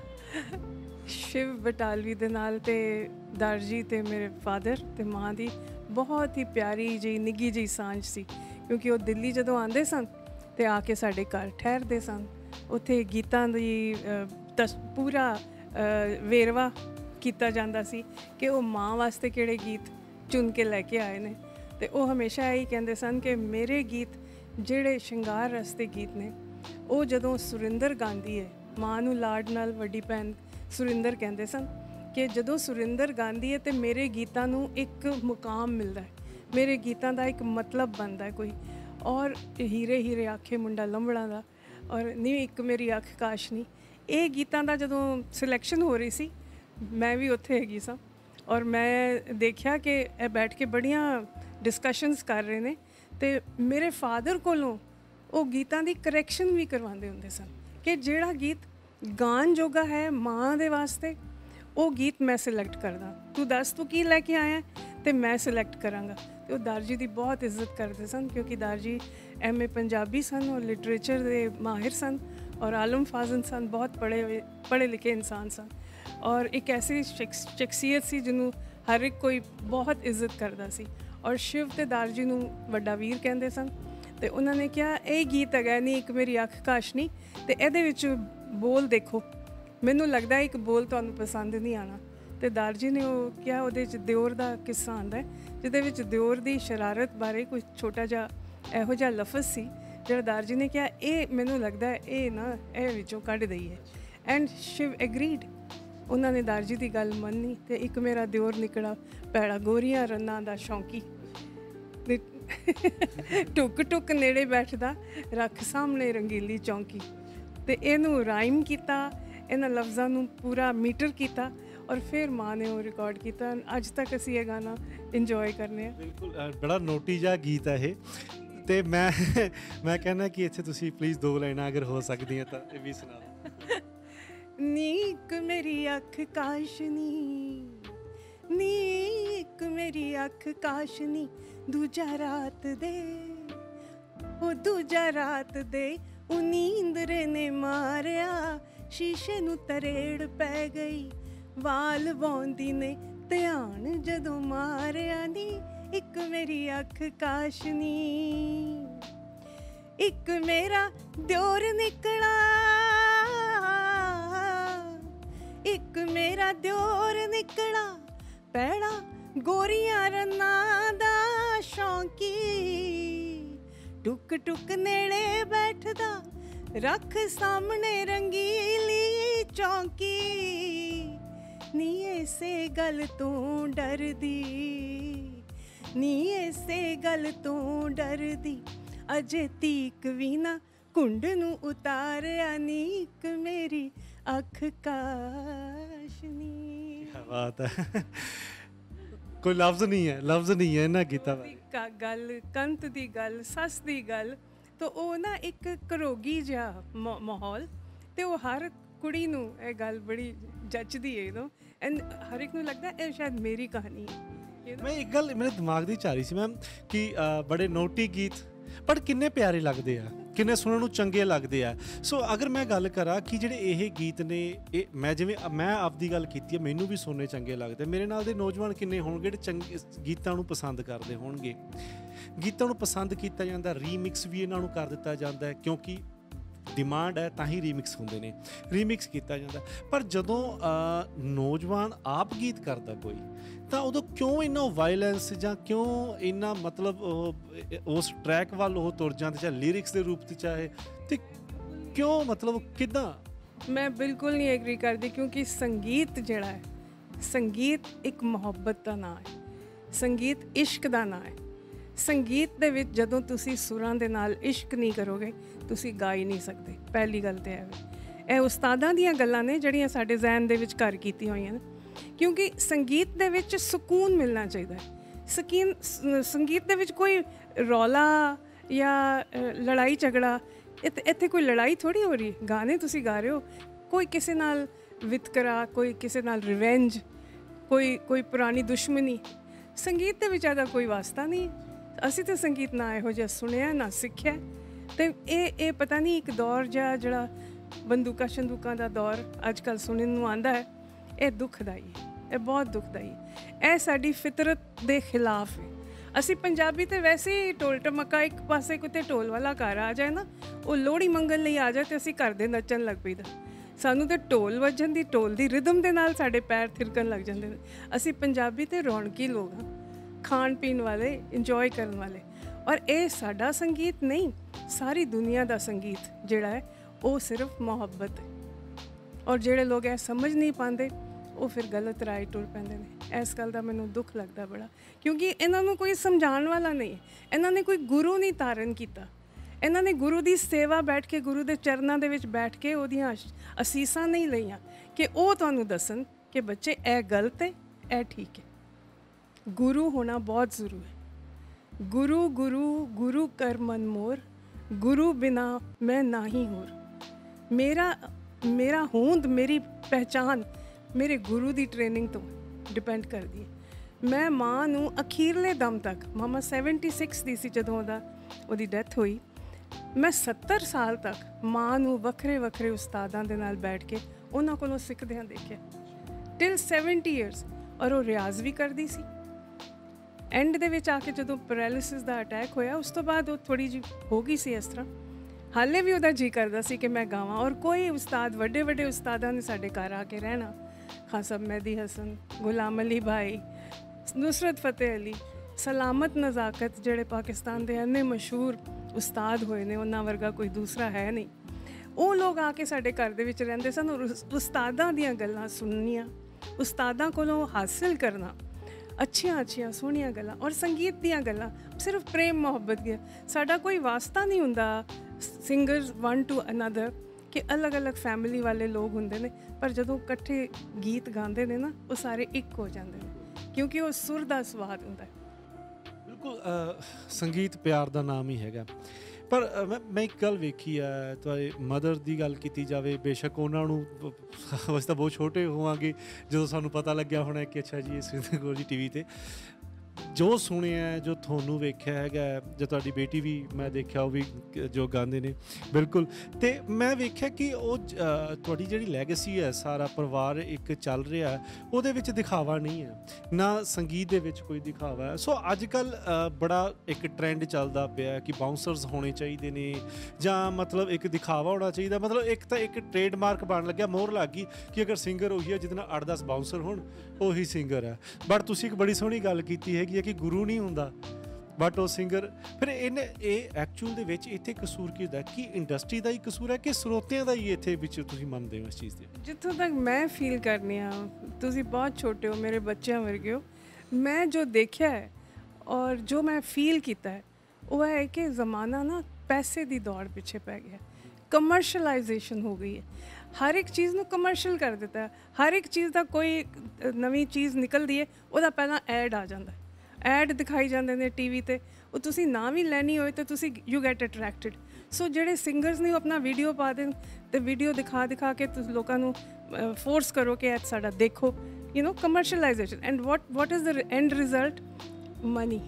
ਸ਼ਿਵ ਬਟਾਲਵੀ ਦੇ ਨਾਲ ਤੇ ਦਰਜੀ ਤੇ ਮੇਰੇ ਫਾਦਰ ਤੇ ਮਾਂ ਦੀ ਬਹੁਤ ਹੀ ਪਿਆਰੀ ਜਿਹੀ ਨਿੱਘੀ ਜਿਹੀ ਸਾਂਝ ਸੀ, ਕਿਉਂਕਿ ਉਹ ਦਿੱਲੀ ਜਦੋਂ ਆਉਂਦੇ ਸਨ ਤੇ ਆ ਕੇ ਸਾਡੇ ਘਰ ਠਹਿਰਦੇ ਸਨ। ਉੱਥੇ ਗੀਤਾਂ ਦੀ ਤਸ ਪੂਰਾ ਵੇਰਵਾ ਕੀਤਾ ਜਾਂਦਾ ਸੀ ਕਿ ਉਹ ਮਾਂ ਵਾਸਤੇ ਕਿਹੜੇ ਗੀਤ ਚੁਣ ਕੇ ਲੈ ਕੇ ਆਏ ਨੇ। ਤੇ ਉਹ ਹਮੇਸ਼ਾ ਇਹੀ ਕਹਿੰਦੇ ਸਨ ਕਿ ਮੇਰੇ ਗੀਤ ਜਿਹੜੇ ਸ਼ਿੰਗਾਰ ਰਸ ਦੇ ਗੀਤ ਨੇ, ਉਹ ਜਦੋਂ ਸੁਰਿੰਦਰ ਗਾਉਂਦੀ ਹੈ, ਮਾਂ ਨੂੰ ਲਾਡ ਨਾਲ ਵੱਡੀ ਭੈਣ ਸੁਰਿੰਦਰ ਕਹਿੰਦੇ ਸਨ ਕਿ ਜਦੋਂ ਸੁਰਿੰਦਰ ਗਾਉਂਦੀ ਹੈ ਤੇ ਮੇਰੇ ਗੀਤਾਂ ਨੂੰ ਇੱਕ ਮੁਕਾਮ ਮਿਲਦਾ ਹੈ, ਮੇਰੇ ਗੀਤਾਂ ਦਾ ਇੱਕ ਮਤਲਬ ਬਣਦਾ ਹੈ ਕੋਈ। ਔਰ ਹੀਰੇ ਹੀਰੇ ਆਖੇ ਮੁੰਡਾ ਲੰਬੜਾਂ ਦਾ ਔਰ ਨੀ ਇੱਕ ਮੇਰੀ ਅੱਖ ਕਾਸ਼ਨੀ, ਇਹ ਗੀਤਾਂ ਦਾ ਜਦੋਂ ਸਿਲੈਕਸ਼ਨ ਹੋ ਰਹੀ ਸੀ ਮੈਂ ਵੀ ਉੱਥੇ ਹੈਗੀ ਸਾਂ ਔਰ ਮੈਂ ਦੇਖਿਆ ਕਿ ਇਹ ਬੈਠ ਕੇ ਬੜੀਆਂ ਡਿਸਕਸ਼ਨਸ ਕਰ ਰਹੇ ਨੇ ਤੇ ਮੇਰੇ ਫਾਦਰ ਕੋਲੋਂ ਉਹ ਗੀਤਾਂ ਦੀ ਕਰੈਕਸ਼ਨ ਵੀ ਕਰਵਾਉਂਦੇ ਹੁੰਦੇ ਸਨ ਕਿ ਜਿਹੜਾ ਗੀਤ ਗਾਣ ਜੋਗਾ ਹੈ ਮਾਂ ਦੇ ਵਾਸਤੇ ਉਹ ਗੀਤ ਮੈਂ ਸਿਲੈਕਟ ਕਰਦਾ, ਤੂੰ ਦੱਸ ਤੂੰ ਕੀ ਲੈ ਕੇ ਆਇਆ ਤੇ ਮੈਂ ਸਿਲੈਕਟ ਕਰਾਂਗਾ। ਤੇ ਉਹ ਦਾਰ ਜੀ ਦੀ ਬਹੁਤ ਇੱਜ਼ਤ ਕਰਦੇ ਸਨ ਕਿਉਂਕਿ ਦਾਰ ਜੀ ਐਮ ਏ ਪੰਜਾਬੀ ਸਨ ਔਰ ਲਿਟਰੇਚਰ ਦੇ ਮਾਹਿਰ ਸਨ ਔਰ ਆਲਮ ਫਾਜ਼ਨ ਸਨ, ਬਹੁਤ ਪੜ੍ਹੇ ਹੋਏ ਪੜ੍ਹੇ ਲਿਖੇ ਇਨਸਾਨ ਸਨ ਔਰ ਇੱਕ ਐਸੀ ਸ਼ਖਸੀਅਤ ਸੀ ਜਿਹਨੂੰ ਹਰ ਇੱਕ ਕੋਈ ਬਹੁਤ ਇੱਜ਼ਤ ਕਰਦਾ ਸੀ। ਔਰ ਸ਼ਿਵ ਤੇ ਦਾਰ ਜੀ ਨੂੰ ਵੱਡਾ ਵੀਰ ਕਹਿੰਦੇ ਸਨ ਤੇ ਉਹਨਾਂ ਨੇ ਕਿਹਾ ਇਹ ਗੀਤ ਹੈਗਾ ਨਹੀਂ ਇੱਕ ਮੇਰੀ ਅੱਖ ਕਾਸ਼ਨੀ ਤੇ ਇਹਦੇ ਵਿੱਚ ਬੋਲ ਦੇਖੋ, ਮੈਨੂੰ ਲੱਗਦਾ ਇੱਕ ਬੋਲ ਤੁਹਾਨੂੰ ਪਸੰਦ ਨਹੀਂ ਆਉਣਾ। ਤੇ ਦਾਰ ਜੀ ਨੇ ਉਹ ਕਿਹਾ ਉਹਦੇ 'ਚ ਦਿਓਰ ਦਾ ਕਿੱਸਾ ਆਉਂਦਾ ਜਿਹਦੇ ਵਿੱਚ ਦਿਓਰ ਦੀ ਸ਼ਰਾਰਤ ਬਾਰੇ ਕੋਈ ਛੋਟਾ ਜਿਹਾ ਇਹੋ ਜਿਹਾ ਲਫ਼ਜ਼ ਸੀ ਜਿਹੜਾ ਦਾਰ ਜੀ ਨੇ ਕਿਹਾ ਇਹ ਮੈਨੂੰ ਲੱਗਦਾ ਇਹ ਨਾ ਇਹ ਵਿੱਚੋਂ ਕੱਢ ਦਈਏ। ਐਂਡ ਸ਼ਿਵ ਐਗਰੀਡ, ਉਹਨਾਂ ਨੇ ਦਾਰ ਜੀ ਦੀ ਗੱਲ ਮੰਨੀ ਤੇ ਇੱਕ ਮੇਰਾ ਦਿਓਰ ਨਿਕਲਾ ਪੈੜਾ ਗੋਰੀਆਂ ਰੰਨਾਂ ਦਾ ਸ਼ੌਂਕੀ, ਟੁੱਕ ਟੁੱਕ ਨੇੜੇ ਬੈਠਦਾ ਰੱਖ ਸਾਹਮਣੇ ਰੰਗੀਲੀ ਚੌਂਕੀ। ਤੇ ਇਹਨੂੰ ਰਾਈਮ ਕੀਤਾ, ਇਹਨਾਂ ਲਫ਼ਜ਼ਾਂ ਨੂੰ ਪੂਰਾ ਮੀਟਰ ਕੀਤਾ ਔਰ ਫਿਰ ਮਾਂ ਨੇ ਉਹ ਰਿਕਾਰਡ ਕੀਤਾ। ਅੱਜ ਤੱਕ ਅਸੀਂ ਇਹ ਗਾਣਾ ਇੰਜੋਏ ਕਰਨੇ ਆ। ਬਿਲਕੁਲ ਬੜਾ ਨੋਟੀ ਜਿਹਾ ਗੀਤ ਹੈ ਇਹ ਤੇ ਮੈਂ ਮੈਂ ਕਹਿੰਦਾ ਕਿ ਇੱਥੇ ਤੁਸੀਂ ਪਲੀਜ਼ ਦੋ ਲਾਈਨਾਂ ਅਗਰ ਹੋ ਸਕਦੀਆਂ ਤਾਂ ਇਹ ਵੀ ਸੁਣਾ ਦਿਓ। ਨੀ ਇੱਕ ਮੇਰੀ ਅੱਖ ਕਾਸ਼ਨੀ, ਨੀ ਇੱਕ ਮੇਰੀ ਅੱਖ ਕਾਸ਼ਨੀ, ਦੂਜਾ ਰਾਤ ਦੇ ਉਹ ਦੂਜਾ ਰਾਤ ਦੇ ਉਹ ਨੀਂਦਰੇ ਨੇ ਮਾਰਿਆ, ਸ਼ੀਸ਼ੇ ਨੂੰ ਤਰੇੜ ਪੈ ਗਈ, ਵਾਲ ਵਾਉਂਦੀ ਨੇ ਧਿਆਨ ਜਦੋਂ ਮਾਰਿਆ। ਨੀ ਇੱਕ ਮੇਰੀ ਅੱਖ ਕਾਸ਼ਨੀ, ਇੱਕ ਮੇਰਾ ਦਿਓਰ ਨਿਕਲਾ, ਇੱਕ ਮੇਰਾ ਦਿਓਰ ਨਿਕਲਾ ਪੈੜਾ ਗੋਰੀਆਂ ਰੰਨਾਂ ਦਾ ਸ਼ੌਂਕੀ, ਟੁੱਕ ਟੁੱਕ ਨੇੜੇ ਬੈਠਦਾ ਰੱਖ ਸਾਹਮਣੇ ਰੰਗੀਲੀ ਚੌਂਕੀ। ਨੀ ਇਸੇ ਗੱਲ ਤੋਂ ਡਰਦੀ, ਨੀ ਇਸੇ ਗੱਲ ਤੋਂ ਡਰਦੀ, ਅਜੇ ਤੀਕ ਵੀ ਨਾ ਕੁੰਡ ਨੂੰ ਉਤਾਰਿਆ, ਨੀ ਇੱਕ ਮੇਰੀ ਅੱਖ ਕਾਸ਼ਨੀ। ਕੀ ਬਾਤ ਹੈ, ਕੋਈ ਲਫ਼ਜ਼ ਨਹੀਂ ਹੈ, ਲਫ਼ਜ਼ ਨਹੀਂ ਹੈ ਇਹਨਾਂ ਗੀਤਾਂ ਬਾਰੇ। ਗੱਲ ਕੰਤ ਦੀ ਗੱਲ, ਸੱਸ ਦੀ ਗੱਲ, ਤਾਂ ਉਹ ਨਾ ਇੱਕ ਘਰੋਗੀ ਜਿਹਾ ਮਾਹੌਲ ਤੇ ਉਹ ਹਰ ਕੁੜੀ ਨੂੰ ਇਹ ਗੱਲ ਬੜੀ ਜੱਚਦੀ ਹੈ ਯੂ نو ਐਂਡ ਹਰ ਇੱਕ ਨੂੰ ਲੱਗਦਾ ਇਹ ਸ਼ਾਇਦ ਮੇਰੀ ਕਹਾਣੀ ਹੈ you know? ਮੈਂ ਇੱਕ ਗੱਲ ਮੇਰੇ ਦਿਮਾਗ ਦੀ ਚ ਆ ਰਹੀ ਸੀ ਮੈਮ ਕਿ ਅ, ਬੜੇ ਨੋਟੀ ਗੀਤ ਬਟ ਕਿੰਨੇ ਪਿਆਰੇ ਲੱਗਦੇ ਆ, ਕਿੰਨੇ ਸੁਣਨ ਨੂੰ ਚੰਗੇ ਲੱਗਦੇ ਆ। ਸੋ ਅਗਰ ਮੈਂ ਗੱਲ ਕਰਾਂ ਕਿ ਜਿਹੜੇ ਇਹ ਗੀਤ ਨੇ, ਇਹ ਮੈਂ ਜਿਵੇਂ ਮੈਂ ਆਪਦੀ ਗੱਲ ਕੀਤੀ ਹੈ, ਮੈਨੂੰ ਵੀ ਸੁਣਨੇ ਚੰਗੇ ਲੱਗਦੇ। ਮੇਰੇ ਨਾਲ ਦੇ ਨੌਜਵਾਨ ਕਿੰਨੇ ਹੋਣਗੇ ਜਿਹੜੇ ਚੰਗੇ ਗੀਤਾਂ ਨੂੰ ਪਸੰਦ ਕਰਦੇ ਹੋਣਗੇ। ਗੀਤਾਂ ਨੂੰ ਪਸੰਦ ਕੀਤਾ ਜਾਂਦਾ, ਰੀਮਿਕਸ ਵੀ ਇਹਨਾਂ ਨੂੰ ਕਰ ਦਿੱਤਾ ਜਾਂਦਾ ਹੈ ਕਿਉਂਕਿ ਡਿਮਾਂਡ ਹੈ ਤਾਂ ਹੀ ਰੀਮਿਕਸ ਹੁੰਦੇ ਨੇ, ਰੀਮਿਕਸ ਕੀਤਾ ਜਾਂਦਾ। ਪਰ ਜਦੋਂ ਨੌਜਵਾਨ ਆਪ ਗੀਤ ਕਰਦਾ ਕੋਈ ਤਾਂ ਉਦੋਂ ਕਿਉਂ ਇੰਨਾ ਵਾਇਲੈਂਸ ਜਾਂ ਕਿਉਂ ਇੰਨਾ ਮਤਲਬ ਉਸ ਟਰੈਕ ਵੱਲ ਉਹ ਤੁਰ ਜਾਂਦੇ, ਚਾਹੇ ਲਿਰਿਕਸ ਦੇ ਰੂਪ 'ਚ ਚਾਹੇ, ਤੇ ਕਿਉਂ ਮਤਲਬ ਕਿੱਦਾਂ? ਮੈਂ ਬਿਲਕੁਲ ਨਹੀਂ ਐਗਰੀ ਕਰਦੀ ਕਿਉਂਕਿ ਸੰਗੀਤ ਜਿਹੜਾ ਹੈ, ਸੰਗੀਤ ਇੱਕ ਮੁਹੱਬਤ ਦਾ ਨਾਂ ਹੈ, ਸੰਗੀਤ ਇਸ਼ਕ ਦਾ ਨਾਂ ਹੈ। ਸੰਗੀਤ ਦੇ ਵਿੱਚ ਜਦੋਂ ਤੁਸੀਂ ਸੁਰਾਂ ਦੇ ਨਾਲ ਇਸ਼ਕ ਨਹੀਂ ਕਰੋਗੇ ਤੁਸੀਂ ਗਾ ਹੀ ਨਹੀਂ ਸਕਦੇ। ਪਹਿਲੀ ਗੱਲ ਤਾਂ ਇਹ ਇਹ ਉਸਤਾਦਾਂ ਦੀਆਂ ਗੱਲਾਂ ਨੇ ਜਿਹੜੀਆਂ ਸਾਡੇ ਜ਼ਹਿਨ ਦੇ ਵਿੱਚ ਘਰ ਕੀਤੀਆਂ ਹੋਈਆਂ ਨੇ, ਕਿਉਂਕਿ ਸੰਗੀਤ ਦੇ ਵਿੱਚ ਸਕੂਨ ਮਿਲਣਾ ਚਾਹੀਦਾ ਹੈ। ਸਕੀਨ ਸੰਗੀਤ ਦੇ ਵਿੱਚ ਕੋਈ ਰੌਲਾ ਜਾਂ ਲੜਾਈ ਝਗੜਾ, ਇੱਥੇ ਇੱਥੇ ਕੋਈ ਲੜਾਈ ਥੋੜ੍ਹੀ ਹੋ ਰਹੀ, ਗਾਣੇ ਤੁਸੀਂ ਗਾ ਰਹੇ ਹੋ, ਕੋਈ ਕਿਸੇ ਨਾਲ ਵਿਤਕਰਾ, ਕੋਈ ਕਿਸੇ ਨਾਲ ਰਿਵੈਂਜ, ਕੋਈ ਕੋਈ ਪੁਰਾਣੀ ਦੁਸ਼ਮਣੀ, ਸੰਗੀਤ ਦੇ ਵਿੱਚ ਇਹਦਾ ਕੋਈ ਵਾਸਤਾ ਨਹੀਂ। ਅਸੀਂ ਤਾਂ ਸੰਗੀਤ ਨਾ ਇਹੋ ਜਿਹਾ ਸੁਣਿਆ ਨਾ ਸਿੱਖਿਆ, ਅਤੇ ਇਹ ਇਹ ਪਤਾ ਨਹੀਂ ਇੱਕ ਦੌਰ ਜਿਹਾ ਜਿਹੜਾ ਬੰਦੂਕਾਂ ਸ਼ੰਦੂਕਾਂ ਦਾ ਦੌਰ ਅੱਜ ਕੱਲ੍ਹ ਸੁਣਨ ਨੂੰ ਆਉਂਦਾ ਹੈ, ਇਹ ਦੁਖਦਾਈ ਹੈ, ਇਹ ਬਹੁਤ ਦੁਖਦਾਈ ਹੈ। ਇਹ ਸਾਡੀ ਫਿਤਰਤ ਦੇ ਖਿਲਾਫ ਹੈ। ਅਸੀਂ ਪੰਜਾਬੀ ਤਾਂ ਵੈਸੇ ਹੀ ਢੋਲ ਢਮੱਕਾ, ਇੱਕ ਪਾਸੇ ਕਿਤੇ ਢੋਲ ਵਾਲਾ ਘਰ ਆ ਜਾਏ ਨਾ, ਉਹ ਲੋਹੜੀ ਮੰਗਣ ਲਈ ਆ ਜਾਏ ਅਤੇ ਅਸੀਂ ਘਰ ਦੇ ਨੱਚਣ ਲੱਗ ਪਈਦਾ। ਸਾਨੂੰ ਤਾਂ ਢੋਲ ਵੱਜਣ ਦੀ, ਢੋਲ ਦੀ ਰਿਦਮ ਦੇ ਨਾਲ ਸਾਡੇ ਪੈਰ ਥਿਰਕਣ ਲੱਗ ਜਾਂਦੇ ਨੇ। ਅਸੀਂ ਪੰਜਾਬੀ ਤੇ ਰੌਣਕੀ ਲੋਕ ਹਾਂ, ਖਾਣ ਪੀਣ ਵਾਲੇ, ਇੰਜੋਏ ਕਰਨ ਵਾਲੇ। ਔਰ ਇਹ ਸਾਡਾ ਸੰਗੀਤ ਨਹੀਂ, ਸਾਰੀ ਦੁਨੀਆ ਦਾ ਸੰਗੀਤ ਜਿਹੜਾ ਹੈ ਉਹ ਸਿਰਫ ਮੁਹੱਬਤ ਹੈ। ਔਰ ਜਿਹੜੇ ਲੋਕ ਇਹ ਸਮਝ ਨਹੀਂ ਪਾਉਂਦੇ ਉਹ ਫਿਰ ਗਲਤ ਰਾਹ ਟੁਰ ਪੈਂਦੇ ਨੇ। ਇਸ ਗੱਲ ਦਾ ਮੈਨੂੰ ਦੁੱਖ ਲੱਗਦਾ ਬੜਾ, ਕਿਉਂਕਿ ਇਹਨਾਂ ਨੂੰ ਕੋਈ ਸਮਝਾਉਣ ਵਾਲਾ ਨਹੀਂ, ਇਹਨਾਂ ਨੇ ਕੋਈ ਗੁਰੂ ਨਹੀਂ ਧਾਰਨ ਕੀਤਾ, ਇਹਨਾਂ ਨੇ ਗੁਰੂ ਦੀ ਸੇਵਾ ਬੈਠ ਕੇ, ਗੁਰੂ ਦੇ ਚਰਨਾਂ ਦੇ ਵਿੱਚ ਬੈਠ ਕੇ ਉਹਦੀਆਂ ਅਸੀਸਾਂ ਨਹੀਂ ਲਈਆਂ ਕਿ ਉਹ ਤੁਹਾਨੂੰ ਦੱਸਣ ਕਿ ਬੱਚੇ ਇਹ ਗਲਤ ਹੈ, ਇਹ ਠੀਕ ਹੈ। ਗੁਰੂ ਹੋਣਾ ਬਹੁਤ ਜ਼ਰੂਰੀ ਹੈ। ਗੁਰੂ ਗੁਰੂ ਗੁਰੂ ਕਰ ਮਨ ਮੋਰ, ਗੁਰੂ ਬਿਨਾ ਮੈਂ ਨਾ ਹੀ ਹੋਰ। ਮੇਰਾ ਮੇਰਾ ਹੋਂਦ, ਮੇਰੀ ਪਹਿਚਾਨ ਮੇਰੇ ਗੁਰੂ ਦੀ ਟ੍ਰੇਨਿੰਗ ਤੋਂ ਡਿਪੈਂਡ ਕਰਦੀ ਹੈ। ਮੈਂ ਮਾਂ ਨੂੰ ਅਖੀਰਲੇ ਦਮ ਤੱਕ, ਮਾਮਾ ਸੈਵਨਟੀ ਸਿਕਸ ਦੀ ਸੀ ਜਦੋਂ ਉਹਦਾ ਉਹਦੀ ਡੈਥ ਹੋਈ, ਮੈਂ ਸੱਤਰ ਸਾਲ ਤੱਕ ਮਾਂ ਨੂੰ ਵੱਖਰੇ ਵੱਖਰੇ ਉਸਤਾਦਾਂ ਦੇ ਨਾਲ ਬੈਠ ਕੇ ਉਹਨਾਂ ਕੋਲੋਂ ਸਿੱਖਦਿਆਂ ਦੇਖਿਆ, ਟਿਲ ਸੈਵਨਟੀ ਈਅਰਸ। ਔਰ ਉਹ ਰਿਆਜ਼ ਵੀ ਕਰਦੀ ਸੀ। ਐਂਡ ਦੇ ਵਿੱਚ ਆ ਕੇ ਜਦੋਂ ਪੈਰਾਲਿਸਿਸ ਦਾ ਅਟੈਕ ਹੋਇਆ, ਉਸ ਤੋਂ ਬਾਅਦ ਉਹ ਥੋੜ੍ਹੀ ਜਿਹੀ ਹੋ ਗਈ ਸੀ ਇਸ ਤਰ੍ਹਾਂ, ਹਾਲੇ ਵੀ ਉਹਦਾ ਜੀ ਕਰਦਾ ਸੀ ਕਿ ਮੈਂ ਗਾਵਾਂ। ਔਰ ਕੋਈ ਉਸਤਾਦ, ਵੱਡੇ ਵੱਡੇ ਉਸਤਾਦਾਂ ਨੇ ਸਾਡੇ ਘਰ ਆ ਕੇ ਰਹਿਣਾ, ਖਾਨ ਸਾਹਿਬ ਮਹਿਦੀ ਹਸਨ, ਗੁਲਾਮ ਅਲੀ ਭਾਈ, ਨੁਸਰਤ ਫਤਿਹ ਅਲੀ, ਸਲਾਮਤ ਨਜ਼ਾਕਤ, ਜਿਹੜੇ ਪਾਕਿਸਤਾਨ ਦੇ ਇੰਨੇ ਮਸ਼ਹੂਰ ਉਸਤਾਦ ਹੋਏ ਨੇ, ਉਹਨਾਂ ਵਰਗਾ ਕੋਈ ਦੂਸਰਾ ਹੈ ਨਹੀਂ। ਉਹ ਲੋਕ ਆ ਕੇ ਸਾਡੇ ਘਰ ਦੇ ਵਿੱਚ ਰਹਿੰਦੇ ਸਨ। ਉਸਤਾਦਾਂ ਦੀਆਂ ਗੱਲਾਂ ਸੁਣਨੀਆਂ, ਉਸਤਾਦਾਂ ਕੋਲੋਂ ਹਾਸਿਲ ਕਰਨਾ ਅੱਛੀਆਂ ਅੱਛੀਆਂ ਸੋਹਣੀਆਂ ਗੱਲਾਂ, ਔਰ ਸੰਗੀਤ ਦੀਆਂ ਗੱਲਾਂ, ਸਿਰਫ ਪ੍ਰੇਮ ਮੁਹੱਬਤ ਦੀਆਂ। ਸਾਡਾ ਕੋਈ ਵਾਸਤਾ ਨਹੀਂ ਹੁੰਦਾ ਸਿੰਗਰਸ ਵਨ ਟੂ ਅਨਦਰ ਕਿ ਅਲੱਗ-ਅਲੱਗ ਫੈਮਿਲੀ ਵਾਲੇ ਲੋਕ ਹੁੰਦੇ ਨੇ, ਪਰ ਜਦੋਂ ਇਕੱਠੇ ਗੀਤ ਗਾਉਂਦੇ ਨੇ ਨਾ, ਉਹ ਸਾਰੇ ਇੱਕ ਹੋ ਜਾਂਦੇ ਨੇ, ਕਿਉਂਕਿ ਉਹ ਸੁਰ ਦਾ ਸਵਾਦ ਹੁੰਦਾ ਹੈ। ਬਿਲਕੁਲ, ਸੰਗੀਤ ਪਿਆਰ ਦਾ ਨਾਮ ਹੀ ਹੈਗਾ। ਪਰ ਮੈਂ ਮੈਂ ਇੱਕ ਗੱਲ ਵੇਖੀ ਹੈ, ਤੁਹਾਡੇ ਮਦਰ ਦੀ ਗੱਲ ਕੀਤੀ ਜਾਵੇ, ਬੇਸ਼ੱਕ ਉਹਨਾਂ ਨੂੰ ਅਸੀਂ ਤਾਂ ਬਹੁਤ ਛੋਟੇ ਹੋਵਾਂਗੇ ਜਦੋਂ ਸਾਨੂੰ ਪਤਾ ਲੱਗਿਆ ਹੋਣਾ ਕਿ ਅੱਛਾ ਜੀ Surinder Kaur G T V 'ਤੇ ਜੋ ਸੁਣਿਆ, ਜੋ ਤੁਹਾਨੂੰ ਵੇਖਿਆ ਹੈਗਾ, ਜੋ ਤੁਹਾਡੀ ਬੇਟੀ ਵੀ ਮੈਂ ਦੇਖਿਆ ਉਹ ਵੀ ਜੋ ਗਾਉਂਦੇ ਨੇ, ਬਿਲਕੁਲ। ਅਤੇ ਮੈਂ ਵੇਖਿਆ ਕਿ ਉਹ ਤੁਹਾਡੀ ਜਿਹੜੀ ਲੈਗੇਸੀ ਹੈ, ਸਾਰਾ ਪਰਿਵਾਰ ਇੱਕ ਚੱਲ ਰਿਹਾ, ਉਹਦੇ ਵਿੱਚ ਦਿਖਾਵਾ ਨਹੀਂ ਹੈ, ਨਾ ਸੰਗੀਤ ਦੇ ਵਿੱਚ ਕੋਈ ਦਿਖਾਵਾ ਹੈ। ਸੋ ਅੱਜ ਕੱਲ੍ਹ ਬੜਾ ਇੱਕ ਟਰੈਂਡ ਚੱਲਦਾ ਪਿਆ ਕਿ ਬਾਊਂਸਰਸ ਹੋਣੇ ਚਾਹੀਦੇ ਨੇ, ਜਾਂ ਮਤਲਬ ਇੱਕ ਦਿਖਾਵਾ ਹੋਣਾ ਚਾਹੀਦਾ। ਮਤਲਬ ਇੱਕ ਤਾਂ ਇੱਕ ਟ੍ਰੇਡਮਾਰਕ ਬਣ ਲੱਗਿਆ, ਮੋਹਰ ਲੱਗ ਗਈ ਕਿ ਅਗਰ ਸਿੰਗਰ ਉਹੀ ਹੈ ਜਿਹਦੇ ਨਾਲ ਅੱਠ ਦਸ ਬਾਊਂਸਰ ਹੋਣ, ਉਹੀ ਸਿੰਗਰ ਹੈ। ਬਟ ਤੁਸੀਂ ਇੱਕ ਬੜੀ ਸੋਹਣੀ ਗੱਲ ਕੀਤੀ ਹੈਗੀ ਹੈ ਕਿ ਗੁਰੂ ਨਹੀਂ ਹੁੰਦਾ ਬਟ ਉਹ ਸਿੰਗਰ। ਫਿਰ ਇਹਨੇ ਇਹ ਐਕਚੁਅਲ ਦੇ ਵਿੱਚ ਇੱਥੇ ਕਸੂਰ ਕੀ ਹੁੰਦਾ? ਕਿ ਇੰਡਸਟਰੀ ਦਾ ਹੀ ਕਸੂਰ ਹੈ ਕਿ ਸਰੋਤਿਆਂ ਦਾ ਹੀ ਇੱਥੇ ਵਿੱਚ ਤੁਸੀਂ ਮੰਨਦੇ ਹੋ ਇਸ ਚੀਜ਼ ਦੇ? ਜਿੱਥੋਂ ਤੱਕ ਮੈਂ ਫੀਲ ਕਰਨੀ ਆ, ਤੁਸੀਂ ਬਹੁਤ ਛੋਟੇ ਹੋ, ਮੇਰੇ ਬੱਚਿਆਂ ਵਰਗੇ ਹੋ, ਮੈਂ ਜੋ ਦੇਖਿਆ ਹੈ ਔਰ ਜੋ ਮੈਂ ਫੀਲ ਕੀਤਾ ਹੈ ਉਹ ਹੈ ਕਿ ਜ਼ਮਾਨਾ ਨਾ ਪੈਸੇ ਦੀ ਦੌੜ ਪਿੱਛੇ ਪੈ ਗਿਆ, ਕਮਰਸ਼ਲਾਈਜੇਸ਼ਨ ਹੋ ਗਈ ਹੈ। ਹਰ ਇੱਕ ਚੀਜ਼ ਨੂੰ ਕਮਰਸ਼ੀਅਲ ਕਰ ਦਿੱਤਾ ਹੈ। ਹਰ ਇੱਕ ਚੀਜ਼ ਦਾ ਕੋਈ ਨਵੀਂ ਚੀਜ਼ ਨਿਕਲਦੀ ਹੈ, ਉਹਦਾ ਪਹਿਲਾਂ ਐਡ ਆ ਜਾਂਦਾ, ਐਡ ਦਿਖਾਈ ਜਾਂਦੇ ਨੇ ਟੀ ਵੀ 'ਤੇ। ਉਹ ਤੁਸੀਂ ਨਾ ਵੀ ਲੈਣੀ ਹੋਏ ਤਾਂ ਤੁਸੀਂ ਯੂ ਗੈਟ ਅਟਰੈਕਟਿਡ, ਸੋ ਜਿਹੜੇ ਸਿੰਗਰਸ ਨੇ ਉਹ ਆਪਣਾ ਵੀਡੀਓ ਪਾ ਦੇਣ ਤੇ ਵੀਡੀਓ ਦਿਖਾ ਦਿਖਾ ਕੇ ਤੁਸੀਂ ਲੋਕਾਂ ਨੂੰ ਫੋਰਸ ਕਰੋ ਕਿ ਇਹ ਸਾਡਾ ਦੇਖੋ, you know commercialization. And what what is the end result? Money.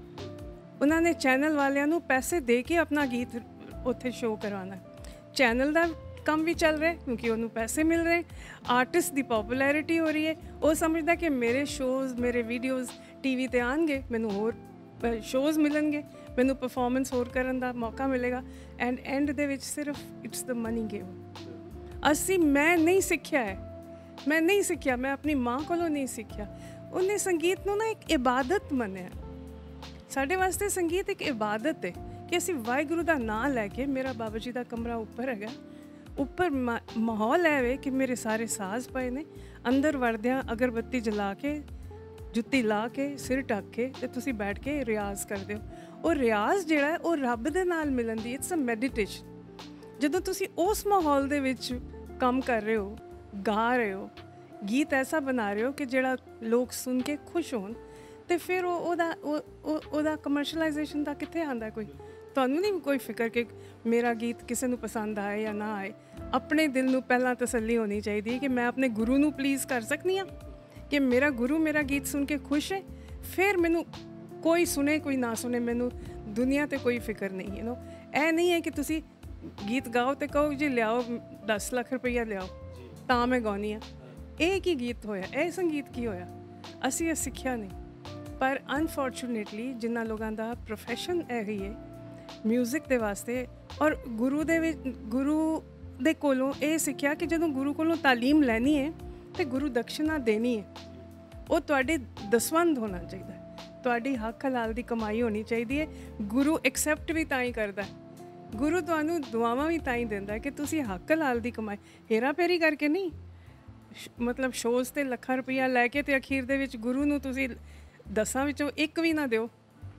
ਉਹਨਾਂ ਨੇ ਚੈਨਲ ਵਾਲਿਆਂ ਨੂੰ ਪੈਸੇ ਦੇ ਕੇ ਆਪਣਾ ਗੀਤ ਉੱਥੇ ਸ਼ੋਅ ਕਰਵਾਉਣਾ। ਚੈਨਲ ਦਾ ਕੰਮ ਵੀ ਚੱਲ ਰਿਹਾ ਕਿਉਂਕਿ ਉਹਨੂੰ ਪੈਸੇ ਮਿਲ ਰਹੇ, ਆਰਟਿਸਟ ਦੀ ਪੋਪੂਲੈਰਿਟੀ ਹੋ ਰਹੀ ਹੈ। ਉਹ ਸਮਝਦਾ ਕਿ ਮੇਰੇ ਸ਼ੋਜ਼ ਮੇਰੇ ਵੀਡੀਓਜ਼ ਟੀ ਵੀ 'ਤੇ ਆਉਣਗੇ, ਮੈਨੂੰ ਹੋਰ ਸ਼ੋਜ਼ ਮਿਲਣਗੇ, ਮੈਨੂੰ ਪਰਫਾਰਮੈਂਸ ਹੋਰ ਕਰਨ ਦਾ ਮੌਕਾ ਮਿਲੇਗਾ। ਐਂਡ ਐਂਡ ਦੇ ਵਿੱਚ ਸਿਰਫ ਇਟਸ ਦ ਮਨੀ ਗੇਮ। ਅਸੀਂ ਮੈਂ ਨਹੀਂ ਸਿੱਖਿਆ ਹੈ, ਮੈਂ ਨਹੀਂ ਸਿੱਖਿਆ, ਮੈਂ ਆਪਣੀ ਮਾਂ ਕੋਲੋਂ ਨਹੀਂ ਸਿੱਖਿਆ। ਉਹਨੇ ਸੰਗੀਤ ਨੂੰ ਨਾ ਇੱਕ ਇਬਾਦਤ ਮੰਨਿਆ। ਸਾਡੇ ਵਾਸਤੇ ਸੰਗੀਤ ਇੱਕ ਇਬਾਦਤ ਹੈ ਕਿ ਅਸੀਂ ਵਾਹਿਗੁਰੂ ਦਾ ਨਾਂ ਲੈ ਕੇ, ਮੇਰਾ ਬਾਬਾ ਜੀ ਦਾ ਕਮਰਾ ਉੱਪਰ ਹੈਗਾ, ਉੱਪਰ ਮਾਹੌਲ ਹੈ ਵੇ ਕਿ ਮੇਰੇ ਸਾਰੇ ਸਾਜ਼ ਪਏ ਨੇ, ਅੰਦਰ ਵੜਦਿਆਂ ਅਗਰਬੱਤੀ ਜਲਾ ਕੇ, ਜੁੱਤੀ ਲਾ ਕੇ, ਸਿਰ ਢੱਕ ਕੇ ਤੇ ਤੁਸੀਂ ਬੈਠ ਕੇ ਰਿਆਜ਼ ਕਰਦੇ ਹੋ। ਉਹ ਰਿਆਜ਼ ਜਿਹੜਾ ਹੈ ਉਹ ਰੱਬ ਦੇ ਨਾਲ ਮਿਲਣ ਦੀ, ਇਟਸ ਅ ਮੈਡੀਟੇਸ਼ਨ। ਜਦੋਂ ਤੁਸੀਂ ਉਸ ਮਾਹੌਲ ਦੇ ਵਿੱਚ ਕੰਮ ਕਰ ਰਹੇ ਹੋ, ਗਾ ਰਹੇ ਹੋ, ਗੀਤ ਐਸਾ ਬਣਾ ਰਹੇ ਹੋ ਕਿ ਜਿਹੜਾ ਲੋਕ ਸੁਣ ਕੇ ਖੁਸ਼ ਹੋਣ, ਤੇ ਫਿਰ ਉਹ ਉਹਦਾ ਉਹਦਾ ਕਮਰਸ਼ੀਅਲਾਈਜੇਸ਼ਨ ਦਾ ਕਿੱਥੇ ਆਉਂਦਾ? ਕੋਈ ਤੁਹਾਨੂੰ ਨਹੀਂ ਕੋਈ ਫਿਕਰ ਕਿ ਮੇਰਾ ਗੀਤ ਕਿਸੇ ਨੂੰ ਪਸੰਦ ਆਏ ਜਾਂ ਨਾ ਆਏ। ਆਪਣੇ ਦਿਲ ਨੂੰ ਪਹਿਲਾਂ ਤਸੱਲੀ ਹੋਣੀ ਚਾਹੀਦੀ ਹੈ ਕਿ ਮੈਂ ਆਪਣੇ ਗੁਰੂ ਨੂੰ ਪਲੀਜ਼ ਕਰ ਸਕਦੀ ਹਾਂ, ਕਿ ਮੇਰਾ ਗੁਰੂ ਮੇਰਾ ਗੀਤ ਸੁਣ ਕੇ ਖੁਸ਼ ਹੈ। ਫਿਰ ਮੈਨੂੰ ਕੋਈ ਸੁਣੇ ਕੋਈ ਨਾ ਸੁਣੇ, ਮੈਨੂੰ ਦੁਨੀਆ 'ਤੇ ਕੋਈ ਫਿਕਰ ਨਹੀਂ। ਯੂ ਨੋ ਇਹ ਨਹੀਂ ਹੈ ਕਿ ਤੁਸੀਂ ਗੀਤ ਗਾਓ ਤੇ ਕਹੋ ਜੀ ਲਿਆਓ ਦਸ ਲੱਖ ਰੁਪਈਆ ਲਿਆਓ ਤਾਂ ਮੈਂ ਗਾਉਂਦੀ ਹਾਂ। ਇਹ ਕੀ ਗੀਤ ਹੋਇਆ? ਇਹ ਸੰਗੀਤ ਕੀ ਹੋਇਆ? ਅਸੀਂ ਇਹ ਸਿੱਖਿਆ ਨਹੀਂ। ਪਰ ਅਨਫੋਰਚੂਨੇਟਲੀ ਜਿਨ੍ਹਾਂ ਲੋਕਾਂ ਦਾ ਪ੍ਰੋਫੈਸ਼ਨ ਇਹ ਹੀ ਹੈ ਮਿਊਜ਼ਿਕ ਦੇ ਵਾਸਤੇ, ਔਰ ਗੁਰੂ ਦੇ ਵਿੱਚ ਗੁਰੂ ਦੇ ਕੋਲੋਂ ਇਹ ਸਿੱਖਿਆ ਕਿ ਜਦੋਂ ਗੁਰੂ ਕੋਲੋਂ ਤਾਲੀਮ ਲੈਣੀ ਹੈ ਤੇ ਗੁਰੂ ਦਕਸ਼ਨਾ ਦੇਣੀ ਹੈ। ਉਹ ਤੁਹਾਡੇ ਦਸਵੰਧ ਹੋਣਾ ਚਾਹੀਦਾ, ਤੁਹਾਡੀ ਹੱਕ ਹਲਾਲ ਦੀ ਕਮਾਈ ਹੋਣੀ ਚਾਹੀਦੀ ਹੈ। ਗੁਰੂ ਐਕਸੈਪਟ ਵੀ ਤਾਂ ਹੀ ਕਰਦਾ, ਗੁਰੂ ਤੁਹਾਨੂੰ ਦੁਆਵਾਂ ਵੀ ਤਾਂ ਹੀ ਦਿੰਦਾ ਕਿ ਤੁਸੀਂ ਹੱਕ ਹਲਾਲ ਦੀ ਕਮਾਈ, ਹੇਰਾ ਫੇਰੀ ਕਰਕੇ ਨਹੀਂ। ਮਤਲਬ ਸ਼ੋਜ਼ 'ਤੇ ਲੱਖਾਂ ਰੁਪਈਆ ਲੈ ਕੇ ਤੇ ਅਖੀਰ ਦੇ ਵਿੱਚ ਗੁਰੂ ਨੂੰ ਤੁਸੀਂ ਦਸਾਂ ਵਿੱਚੋਂ ਇੱਕ ਵੀ ਨਾ ਦਿਓ,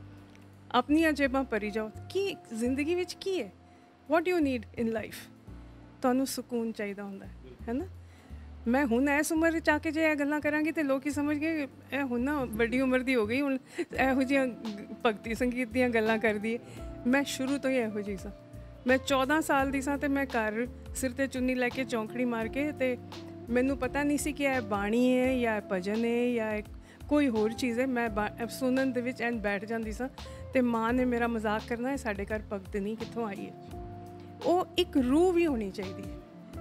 ਆਪਣੀਆਂ ਜੇਬਾਂ ਭਰੀ ਜਾਓ। ਕੀ ਜ਼ਿੰਦਗੀ ਵਿੱਚ ਕੀ ਹੈ? What you need in life? ਤੁਹਾਨੂੰ ਸਕੂਨ ਚਾਹੀਦਾ ਹੁੰਦਾ ਹੈ ਨਾ। ਮੈਂ ਹੁਣ ਇਸ ਉਮਰ ਵਿੱਚ ਆ ਕੇ ਜੇ ਇਹ ਗੱਲਾਂ ਕਰਾਂਗੀ ਤੇ ਲੋਕ ਹੀ ਸਮਝਗੇ ਇਹ ਹੁਣ ਨਾ ਵੱਡੀ ਉਮਰ ਦੀ ਹੋ ਗਈ, ਹੁਣ ਇਹੋ ਜਿਹੀਆਂ ਭਗਤੀ ਸੰਗੀਤ ਦੀਆਂ ਗੱਲਾਂ ਕਰਦੀ ਹੈ। ਮੈਂ ਸ਼ੁਰੂ ਤੋਂ ਹੀ ਇਹੋ ਜਿਹੀ ਸਾਂ। ਮੈਂ ਚੌਦਾਂ ਸਾਲ ਦੀ ਸਾਂ ਤੇ ਮੈਂ ਘਰ ਸਿਰ 'ਤੇ ਚੁੰਨੀ ਲੈ ਕੇ ਚੌਂਕੜੀ ਮਾਰ ਕੇ, ਤੇ ਮੈਨੂੰ ਪਤਾ ਨਹੀਂ ਸੀ ਕਿ ਇਹ ਬਾਣੀ ਹੈ ਜਾਂ ਭਜਨ ਹੈ ਜਾਂ ਕੋਈ ਹੋਰ ਚੀਜ਼ ਹੈ। ਮੈਂ ਸੁਣਨ ਦੇ ਵਿੱਚ ਐਂਡ ਬੈਠ ਜਾਂਦੀ ਸਾਂ ਤੇ ਮਾਂ ਨੇ ਮੇਰਾ ਮਜ਼ਾਕ ਕਰਨਾ ਹੈ, ਸਾਡੇ ਘਰ ਭਗਤ ਨਹੀਂ ਕਿੱਥੋਂ ਆਈ ਹੈ। ਉਹ ਇੱਕ ਰੂਹ ਵੀ ਹੋਣੀ ਚਾਹੀਦੀ ਹੈ।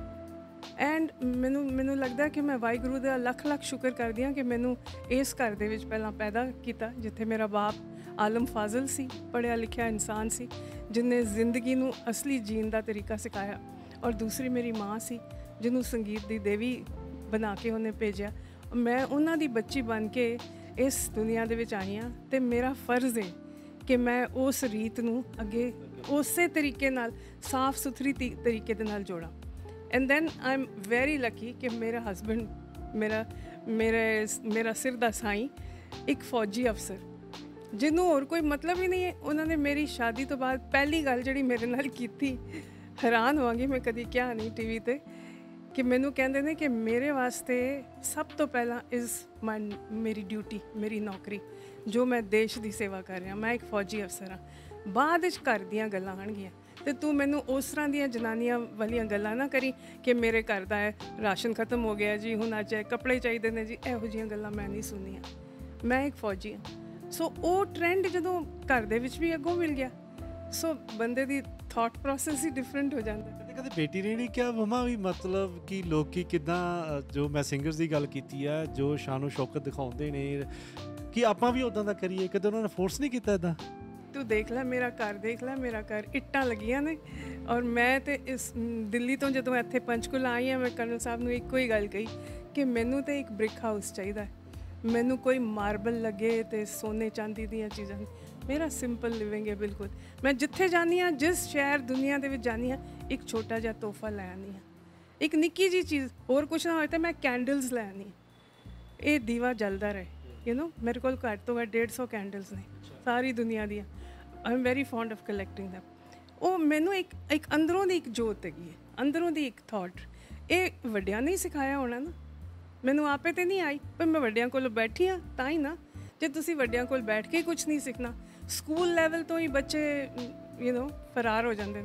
ਐਂਡ ਮੈਨੂੰ ਮੈਨੂੰ ਲੱਗਦਾ ਕਿ ਮੈਂ ਵਾਹਿਗੁਰੂ ਦਾ ਲੱਖ ਲੱਖ ਸ਼ੁਕਰ ਕਰਦੀ ਹਾਂ ਕਿ ਮੈਨੂੰ ਇਸ ਘਰ ਦੇ ਵਿੱਚ ਪਹਿਲਾਂ ਪੈਦਾ ਕੀਤਾ, ਜਿੱਥੇ ਮੇਰਾ ਬਾਪ ਆਲਮ ਫਾਜ਼ਲ ਸੀ, ਪੜ੍ਹਿਆ ਲਿਖਿਆ ਇਨਸਾਨ ਸੀ, ਜਿਹਨੇ ਜ਼ਿੰਦਗੀ ਨੂੰ ਅਸਲੀ ਜੀਣ ਦਾ ਤਰੀਕਾ ਸਿਖਾਇਆ। ਔਰ ਦੂਸਰੀ ਮੇਰੀ ਮਾਂ ਸੀ ਜਿਹਨੂੰ ਸੰਗੀਤ ਦੀ ਦੇਵੀ ਬਣਾ ਕੇ ਉਹਨੇ ਭੇਜਿਆ। ਮੈਂ ਉਹਨਾਂ ਦੀ ਬੱਚੀ ਬਣ ਕੇ ਇਸ ਦੁਨੀਆ ਦੇ ਵਿੱਚ ਆਈ ਹਾਂ ਅਤੇ ਮੇਰਾ ਫਰਜ਼ ਹੈ ਕਿ ਮੈਂ ਉਸ ਰੀਤ ਨੂੰ ਅੱਗੇ ਉਸੇ ਤਰੀਕੇ ਨਾਲ ਸਾਫ਼ ਸੁਥਰੀ ਤਰੀਕੇ ਦੇ ਨਾਲ ਜੋੜਾਂ। And then I am very lucky ਕਿ ਮੇਰਾ ਹਸਬੈਂਡ ਮੇਰਾ ਮੇਰੇ ਮੇਰਾ ਸਿਰ ਦਾ ਸਾਈਂ ਇੱਕ ਫੌਜੀ ਅਫਸਰ, ਜਿਹਨੂੰ ਹੋਰ ਕੋਈ ਮਤਲਬ ਹੀ ਨਹੀਂ ਹੈ। ਉਹਨਾਂ ਨੇ ਮੇਰੀ ਸ਼ਾਦੀ ਤੋਂ ਬਾਅਦ ਪਹਿਲੀ ਗੱਲ ਜਿਹੜੀ ਮੇਰੇ ਨਾਲ ਕੀਤੀ, ਹੈਰਾਨ ਹੋਵਾਂਗੀ, ਮੈਂ ਕਦੀ ਕਿਹਾ ਨਹੀਂ ਟੀ ਵੀ 'ਤੇ, ਕਿ ਮੈਨੂੰ ਕਹਿੰਦੇ ਨੇ ਕਿ ਮੇਰੇ ਵਾਸਤੇ ਸਭ ਤੋਂ ਪਹਿਲਾਂ ਇਜ਼ ਮਾਈ ਮੇਰੀ ਡਿਊਟੀ, ਮੇਰੀ ਨੌਕਰੀ, ਜੋ ਮੈਂ ਦੇਸ਼ ਦੀ ਸੇਵਾ ਕਰ ਰਿਹਾ। ਮੈਂ ਇੱਕ ਫੌਜੀ ਅਫਸਰ ਹਾਂ। ਬਾਅਦ ਵਿੱਚ ਘਰ ਦੀਆਂ ਗੱਲਾਂ ਆਉਣਗੀਆਂ ਅਤੇ ਤੂੰ ਮੈਨੂੰ ਉਸ ਤਰ੍ਹਾਂ ਦੀਆਂ ਜਨਾਨੀਆਂ ਵਾਲੀਆਂ ਗੱਲਾਂ ਨਾ ਕਰੀ ਕਿ ਮੇਰੇ ਘਰ ਦਾ ਹੈ ਰਾਸ਼ਨ ਖਤਮ ਹੋ ਗਿਆ ਜੀ, ਹੁਣ ਅੱਜ ਕੱਪੜੇ ਚਾਹੀਦੇ ਨੇ ਜੀ, ਇਹੋ ਜਿਹੀਆਂ ਗੱਲਾਂ ਮੈਂ ਨਹੀਂ ਸੁਣੀਆਂ। ਮੈਂ ਇੱਕ ਫੌਜੀ ਹਾਂ। ਸੋ ਉਹ ਟਰੈਂਡ ਜਦੋਂ ਘਰ ਦੇ ਵਿੱਚ ਵੀ ਅੱਗੋਂ ਮਿਲ ਗਿਆ, ਸੋ ਬੰਦੇ ਦੀ ਥਾਟ ਪ੍ਰੋਸੈਸ ਹੀ ਡਿਫਰੈਂਟ ਹੋ ਜਾਂਦਾ। ਕਦੇ ਕਦੇ ਬੇਟੀ ਨੇ ਨਹੀਂ ਕਿਹਾ ਮੰਮਾ ਵੀ ਮਤਲਬ ਕਿ ਲੋਕੀ ਕਿੱਦਾਂ, ਜੋ ਮੈਂ ਸਿੰਗਰਸ ਦੀ ਗੱਲ ਕੀਤੀ ਆ, ਜੋ ਸ਼ਾਨੋ ਸ਼ੌਕਤ ਦਿਖਾਉਂਦੇ ਨੇ, ਕਿ ਆਪਾਂ ਵੀ ਉੱਦਾਂ ਦਾ ਕਰੀਏ? ਕਦੇ ਉਹਨਾਂ ਨੇ ਫੋਰਸ ਨਹੀਂ ਕੀਤਾ ਇੱਦਾਂ? ਤੂੰ ਦੇਖ ਲੈ ਮੇਰਾ ਘਰ, ਦੇਖ ਲੈ ਮੇਰਾ ਘਰ, ਇੱਟਾਂ ਲੱਗੀਆਂ ਨੇ। ਔਰ ਮੈਂ ਤੇ ਇਸ ਦਿੱਲੀ ਤੋਂ ਜਦੋਂ ਇੱਥੇ ਪੰਚਕੂਲਾ ਆਈ ਹਾਂ, ਮੈਂ ਕਰਨਲ ਸਾਹਿਬ ਨੂੰ ਇੱਕੋ ਹੀ ਗੱਲ ਕਹੀ ਕਿ ਮੈਨੂੰ ਤਾਂ ਇੱਕ ਬ੍ਰਿਕ ਹਾਊਸ ਚਾਹੀਦਾ, ਮੈਨੂੰ ਕੋਈ ਮਾਰਬਲ ਲੱਗੇ ਅਤੇ ਸੋਨੇ ਚਾਂਦੀ ਦੀਆਂ ਚੀਜ਼ਾਂ। ਮੇਰਾ ਸਿੰਪਲ ਲਿਵਿੰਗ ਹੈ ਬਿਲਕੁਲ। ਮੈਂ ਜਿੱਥੇ ਜਾਂਦੀ ਹਾਂ, ਜਿਸ ਸ਼ਹਿਰ ਦੁਨੀਆ ਦੇ ਵਿੱਚ ਜਾਂਦੀ ਹਾਂ, ਇੱਕ ਛੋਟਾ ਜਿਹਾ ਤੋਹਫਾ ਲੈ ਆਉਂਦੀ ਹਾਂ, ਇੱਕ ਨਿੱਕੀ ਜਿਹੀ ਚੀਜ਼। ਹੋਰ ਕੁਛ ਨਾ ਹੋਏ ਤਾਂ ਮੈਂ ਕੈਂਡਲਸ ਲੈ ਆਉਂਦੀ ਹਾਂ, ਇਹ ਦੀਵਾ ਜਲਦਾ ਰਹੇ। ਯੂ ਨੋ ਮੇਰੇ ਕੋਲ ਘੱਟ ਤੋਂ ਘੱਟ ਡੇਢ ਸੌ ਕੈਂਡਲਸ ਨੇ ਸਾਰੀ ਦੁਨੀਆ ਦੀਆਂ। I am very fond of collecting them. ਉਹ ਮੈਨੂੰ ਇੱਕ ਇੱਕ ਅੰਦਰੋਂ ਦੀ ਇੱਕ ਜੋਤ ਹੈਗੀ ਹੈ, ਅੰਦਰੋਂ ਦੀ ਇੱਕ ਥਾਟ। ਇਹ ਵੱਡਿਆਂ ਨੇ ਹੀ ਸਿਖਾਇਆ ਹੋਣਾ ਨਾ, ਮੈਨੂੰ ਆਪੇ ਤੇ ਨਹੀਂ ਆਈ, ਪਰ ਮੈਂ ਵੱਡਿਆਂ ਕੋਲ ਬੈਠੀ ਹਾਂ ਤਾਂ ਹੀ ਨਾ। ਜੇ ਤੁਸੀਂ ਵੱਡਿਆਂ ਕੋਲ ਬੈਠ ਕੇ ਕੁਛ ਨਹੀਂ ਸਿੱਖਣਾ, ਸਕੂਲ ਲੈਵਲ ਤੋਂ ਹੀ ਬੱਚੇ ਯੂ ਨੋ ਫਰਾਰ ਹੋ ਜਾਂਦੇ ਨੇ।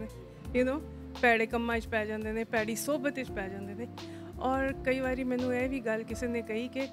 ਯੂ نو ਪੈੜੇ ਕੰਮਾਂ 'ਚ ਪੈ ਜਾਂਦੇ ਨੇ, ਪੈੜੀ ਸੋਬਤ 'ਚ ਪੈ ਜਾਂਦੇ ਨੇ। ਔਰ ਕਈ ਵਾਰੀ ਮੈਨੂੰ ਇਹ ਵੀ ਗੱਲ ਕਿਸੇ ਨੇ ਕਹੀ ਕਿ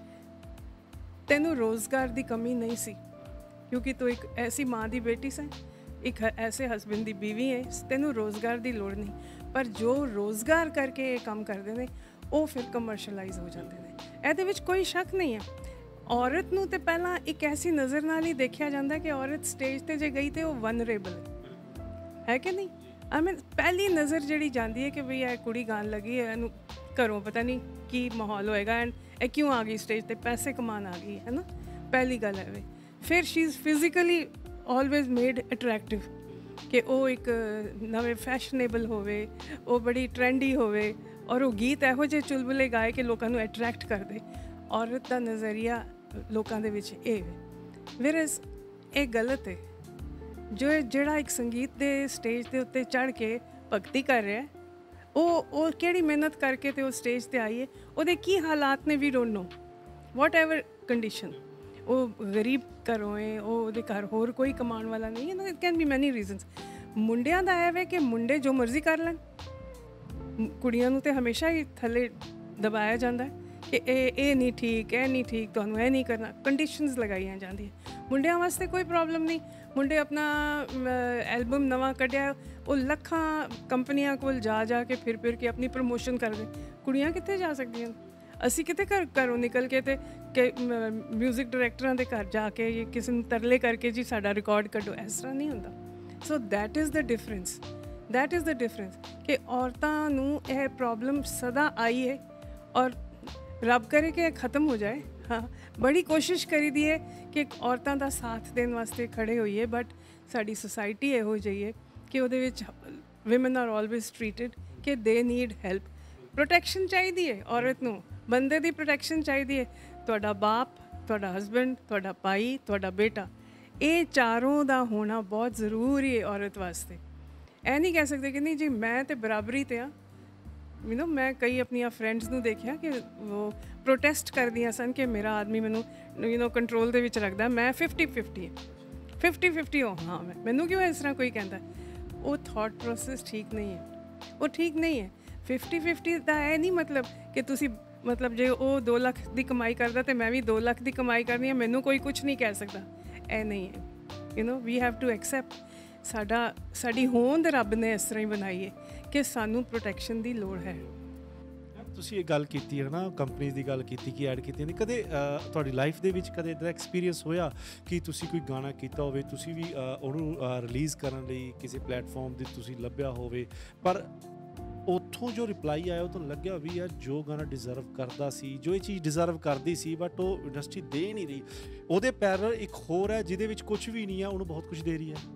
ਤੈਨੂੰ ਰੋਜ਼ਗਾਰ ਦੀ ਕਮੀ ਨਹੀਂ ਸੀ, ਕਿਉਂਕਿ ਤੂੰ ਇੱਕ ਐਸੀ ਮਾਂ ਦੀ ਬੇਟੀ ਸੈਂ, ਇੱਕ ਐਸੇ ਹਸਬੈਂਡ ਦੀ ਬੀਵੀ ਹੈ, ਤੈਨੂੰ ਰੋਜ਼ਗਾਰ ਦੀ ਲੋੜ ਨਹੀਂ। ਪਰ ਜੋ ਰੋਜ਼ਗਾਰ ਕਰਕੇ ਇਹ ਕੰਮ ਕਰਦੇ ਨੇ ਉਹ ਫਿਰ ਕਮਰਸ਼ਲਾਈਜ਼ ਹੋ ਜਾਂਦੇ ਨੇ, ਇਹਦੇ ਵਿੱਚ ਕੋਈ ਸ਼ੱਕ ਨਹੀਂ ਹੈ। ਔਰਤ ਨੂੰ ਤੇ ਪਹਿਲਾਂ ਇੱਕ ਐਸੀ ਨਜ਼ਰ ਨਾਲ ਹੀ ਦੇਖਿਆ ਜਾਂਦਾ ਕਿ ਔਰਤ ਸਟੇਜ 'ਤੇ ਜੇ ਗਈ ਤੇ ਉਹ ਵਨਰੇਬਲ ਹੈ, ਹੈ ਕਿ ਨਹੀਂ? ਆਈ ਮੀਨ ਪਹਿਲੀ ਨਜ਼ਰ ਜਿਹੜੀ ਜਾਂਦੀ ਹੈ ਕਿ ਬਈ ਇਹ ਕੁੜੀ ਗਾਣ ਲੱਗੀ ਹੈ, ਇਹਨੂੰ ਘਰੋਂ ਪਤਾ ਨਹੀਂ ਕੀ ਮਾਹੌਲ ਹੋਏਗਾ ਐਂਡ ਇਹ ਕਿਉਂ ਆ ਗਈ ਸਟੇਜ 'ਤੇ, ਪੈਸੇ ਕਮਾਉਣ ਆ ਗਈ ਹੈ ਨਾ, ਪਹਿਲੀ ਗੱਲ ਹੈ। ਫਿਰ she is physically always made attractive ਕਿ ਉਹ ਇੱਕ ਨਵੇਂ ਫੈਸ਼ਨੇਬਲ ਹੋਵੇ, ਉਹ ਬੜੀ ਟਰੈਂਡੀ ਹੋਵੇ ਔਰ ਉਹ ਗੀਤ ਇਹੋ ਜਿਹੇ ਚੁਲਬੁਲੇ ਗਾਏ ਕਿ ਲੋਕਾਂ ਨੂੰ ਅਟਰੈਕਟ ਕਰਦੇ। ਔਰਤ ਦਾ ਨਜ਼ਰੀਆ ਲੋਕਾਂ ਦੇ ਵਿੱਚ ਇਹ ਵਿਰਸ ਇਹ ਗਲਤ ਹੈ। ਜੋ ਜਿਹੜਾ ਇੱਕ ਸੰਗੀਤ ਦੇ ਸਟੇਜ ਦੇ ਉੱਤੇ ਚੜ੍ਹ ਕੇ ਭਗਤੀ ਕਰ ਰਿਹਾ, ਉਹ ਉਹ ਕਿਹੜੀ ਮਿਹਨਤ ਕਰਕੇ ਤੇ ਉਹ ਸਟੇਜ 'ਤੇ ਆਈ ਹੈ, ਉਹਦੇ ਕੀ ਹਾਲਾਤ ਨੇ ਵੀ don't know, whatever condition. ਉਹ ਗਰੀਬ ਘਰੋਂ ਹੈ, ਉਹ ਉਹਦੇ ਘਰ ਹੋਰ ਕੋਈ ਕਮਾਉਣ ਵਾਲਾ ਨਹੀਂ ਹੈ, it can be many reasons. ਮੁੰਡਿਆਂ ਦਾ ਇਹ ਵੇ ਕਿ ਮੁੰਡੇ ਜੋ ਮਰਜ਼ੀ ਕਰ ਲੈਣ, ਕੁੜੀਆਂ ਨੂੰ ਤਾਂ ਹਮੇਸ਼ਾ ਹੀ ਥੱਲੇ ਦਬਾਇਆ ਜਾਂਦਾ ਕਿ ਇਹ ਇਹ ਨਹੀਂ ਠੀਕ, ਇਹ ਨਹੀਂ ਠੀਕ, ਤੁਹਾਨੂੰ ਇਹ ਨਹੀਂ ਕਰਨਾ, ਕੰਡੀਸ਼ਨਸ ਲਗਾਈਆਂ ਜਾਂਦੀਆਂ। ਮੁੰਡਿਆਂ ਵਾਸਤੇ ਕੋਈ ਪ੍ਰੋਬਲਮ ਨਹੀਂ, ਮੁੰਡੇ ਆਪਣਾ ਐਲਬਮ ਨਵਾਂ ਕੱਢਿਆ, ਉਹ ਲੱਖਾਂ ਕੰਪਨੀਆਂ ਕੋਲ ਜਾ ਜਾ ਕੇ ਫਿਰ ਫਿਰ ਕੇ ਆਪਣੀ ਪ੍ਰਮੋਸ਼ਨ ਕਰਦੇ। ਕੁੜੀਆਂ ਕਿੱਥੇ ਜਾ ਸਕਦੀਆਂ? ਅਸੀਂ ਕਿਤੇ ਘਰ ਘਰੋਂ ਨਿਕਲ ਕੇ ਤੇ ਕਿ ਮਿਊਜ਼ਿਕ ਡਾਇਰੈਕਟਰਾਂ ਦੇ ਘਰ ਜਾ ਕੇ ਕਿਸੇ ਨੂੰ ਤਰਲੇ ਕਰਕੇ ਜੀ ਸਾਡਾ ਰਿਕਾਰਡ ਕੱਢੋ, ਇਸ ਤਰ੍ਹਾਂ ਨਹੀਂ ਹੁੰਦਾ। So that is the difference, that is the difference ਕਿ ਔਰਤਾਂ ਨੂੰ ਇਹ ਪ੍ਰੋਬਲਮ ਸਦਾ ਆਈ ਹੈ ਔਰ ਰੱਬ ਕਰੇ ਕਿ ਇਹ ਖਤਮ ਹੋ ਜਾਏ। ਹਾਂ, ਬੜੀ ਕੋਸ਼ਿਸ਼ ਕਰੀਦੀ ਹੈ ਕਿ ਔਰਤਾਂ ਦਾ ਸਾਥ ਦੇਣ ਵਾਸਤੇ ਖੜੇ ਹੋਈਏ, ਬਟ ਸਾਡੀ ਸੁਸਾਇਟੀ ਇਹੋ ਜਿਹੀ ਹੈ ਕਿ ਉਹਦੇ ਵਿੱਚ ਵਿਮਨ ਆਰ ਆਲਵੇਜ਼ ਟ੍ਰੀਟਡ ਕਿ ਦੇ ਨੀਡ ਹੈਲਪ। ਪ੍ਰੋਟੈਕਸ਼ਨ ਚਾਹੀਦੀ ਹੈ ਔਰਤ ਨੂੰ, ਬੰਦੇ ਦੀ ਪ੍ਰੋਟੈਕਸ਼ਨ ਚਾਹੀਦੀ ਹੈ। ਤੁਹਾਡਾ ਬਾਪ, ਤੁਹਾਡਾ ਹਸਬੈਂਡ, ਤੁਹਾਡਾ ਭਾਈ, ਤੁਹਾਡਾ ਬੇਟਾ, ਇਹ ਚਾਰੋਂ ਦਾ ਹੋਣਾ ਬਹੁਤ ਜ਼ਰੂਰੀ ਹੈ ਔਰਤ ਵਾਸਤੇ। ਇਹ ਨਹੀਂ ਕਹਿ ਸਕਦੇ ਕਿ ਨਹੀਂ ਜੀ ਮੈਂ ਤਾਂ ਬਰਾਬਰੀ 'ਤੇ ਹਾਂ। ਯੂ ਨੋ ਮੈਂ ਕਈ ਆਪਣੀਆਂ ਫਰੈਂਡਸ ਨੂੰ ਦੇਖਿਆ ਕਿ ਉਹ ਪ੍ਰੋਟੈਸਟ ਕਰਦੀਆਂ ਸਨ ਕਿ ਮੇਰਾ ਆਦਮੀ ਮੈਨੂੰ ਯੂ ਨੋ ਕੰਟਰੋਲ ਦੇ ਵਿੱਚ ਰੱਖਦਾ, ਮੈਂ ਫਿਫਟੀ ਫਿਫਟੀ ਫਿਫਟੀ ਫਿਫਟੀ ਹੋ ਹਾਂ ਮੈਂ ਮੈਨੂੰ ਕਿਉਂ ਇਸ ਤਰ੍ਹਾਂ ਕੋਈ ਕਹਿੰਦਾ? ਉਹ ਥਾਟ ਪ੍ਰੋਸੈਸ ਠੀਕ ਨਹੀਂ ਹੈ, ਉਹ ਠੀਕ ਨਹੀਂ ਹੈ। ਫਿਫਟੀ ਫਿਫਟੀ ਦਾ ਇਹ ਨਹੀਂ ਮਤਲਬ ਕਿ ਤੁਸੀਂ ਮਤਲਬ ਜੇ ਉਹ ਦੋ ਲੱਖ ਦੀ ਕਮਾਈ ਕਰਦਾ ਅਤੇ ਮੈਂ ਵੀ ਦੋ ਲੱਖ ਦੀ ਕਮਾਈ ਕਰਨੀ ਹੈ, ਮੈਨੂੰ ਕੋਈ ਕੁਛ ਨਹੀਂ ਕਹਿ ਸਕਦਾ, ਇਹ ਨਹੀਂ ਹੈ। You know we have to accept ਸਾਡਾ ਸਾਡੀ ਹੋਂਦ ਰੱਬ ਨੇ ਇਸ ਤਰ੍ਹਾਂ ਹੀ ਬਣਾਈ ਹੈ ਕਿ ਸਾਨੂੰ ਪ੍ਰੋਟੈਕਸ਼ਨ ਦੀ ਲੋੜ ਹੈ। ਤੁਸੀਂ ਇਹ ਗੱਲ ਕੀਤੀ ਹੈ ਨਾ, ਕੰਪਨੀਜ਼ ਦੀ ਗੱਲ ਕੀਤੀ ਕਿ ਐਡ ਕੀਤੀਆਂ ਨੇ, ਕਦੇ ਤੁਹਾਡੀ ਲਾਈਫ ਦੇ ਵਿੱਚ ਕਦੇ ਇੱਦਾਂ ਐਕਸਪੀਰੀਅੰਸ ਹੋਇਆ ਕਿ ਤੁਸੀਂ ਕੋਈ ਗਾਣਾ ਕੀਤਾ ਹੋਵੇ, ਤੁਸੀਂ ਵੀ ਉਹਨੂੰ ਰਿਲੀਜ਼ ਕਰਨ ਲਈ ਕਿਸੇ ਪਲੇਟਫਾਰਮ 'ਤੇ ਤੁਸੀਂ ਲੱਭਿਆ ਹੋਵੇ, ਪਰ ਉੱਥੋਂ ਜੋ ਰਿਪਲਾਈ ਆਇਆ ਉਹ ਤੁਹਾਨੂੰ ਲੱਗਿਆ ਵੀ ਯਾਰ ਜੋ ਗਾਣਾ ਡਿਜ਼ਰਵ ਕਰਦਾ ਸੀ, ਜੋ ਇਹ ਚੀਜ਼ ਡਿਜ਼ਰਵ ਕਰਦੀ ਸੀ, ਬਟ ਉਹ ਇੰਡਸਟਰੀ ਦੇ ਨਹੀਂ ਰਹੀ, ਉਹਦੇ ਪੈਰਲਲ ਇੱਕ ਹੋਰ ਹੈ ਜਿਹਦੇ ਵਿੱਚ ਕੁਝ ਵੀ ਨਹੀਂ ਆ, ਉਹਨੂੰ ਬਹੁਤ ਕੁਝ ਦੇ ਰਹੀ ਹੈ?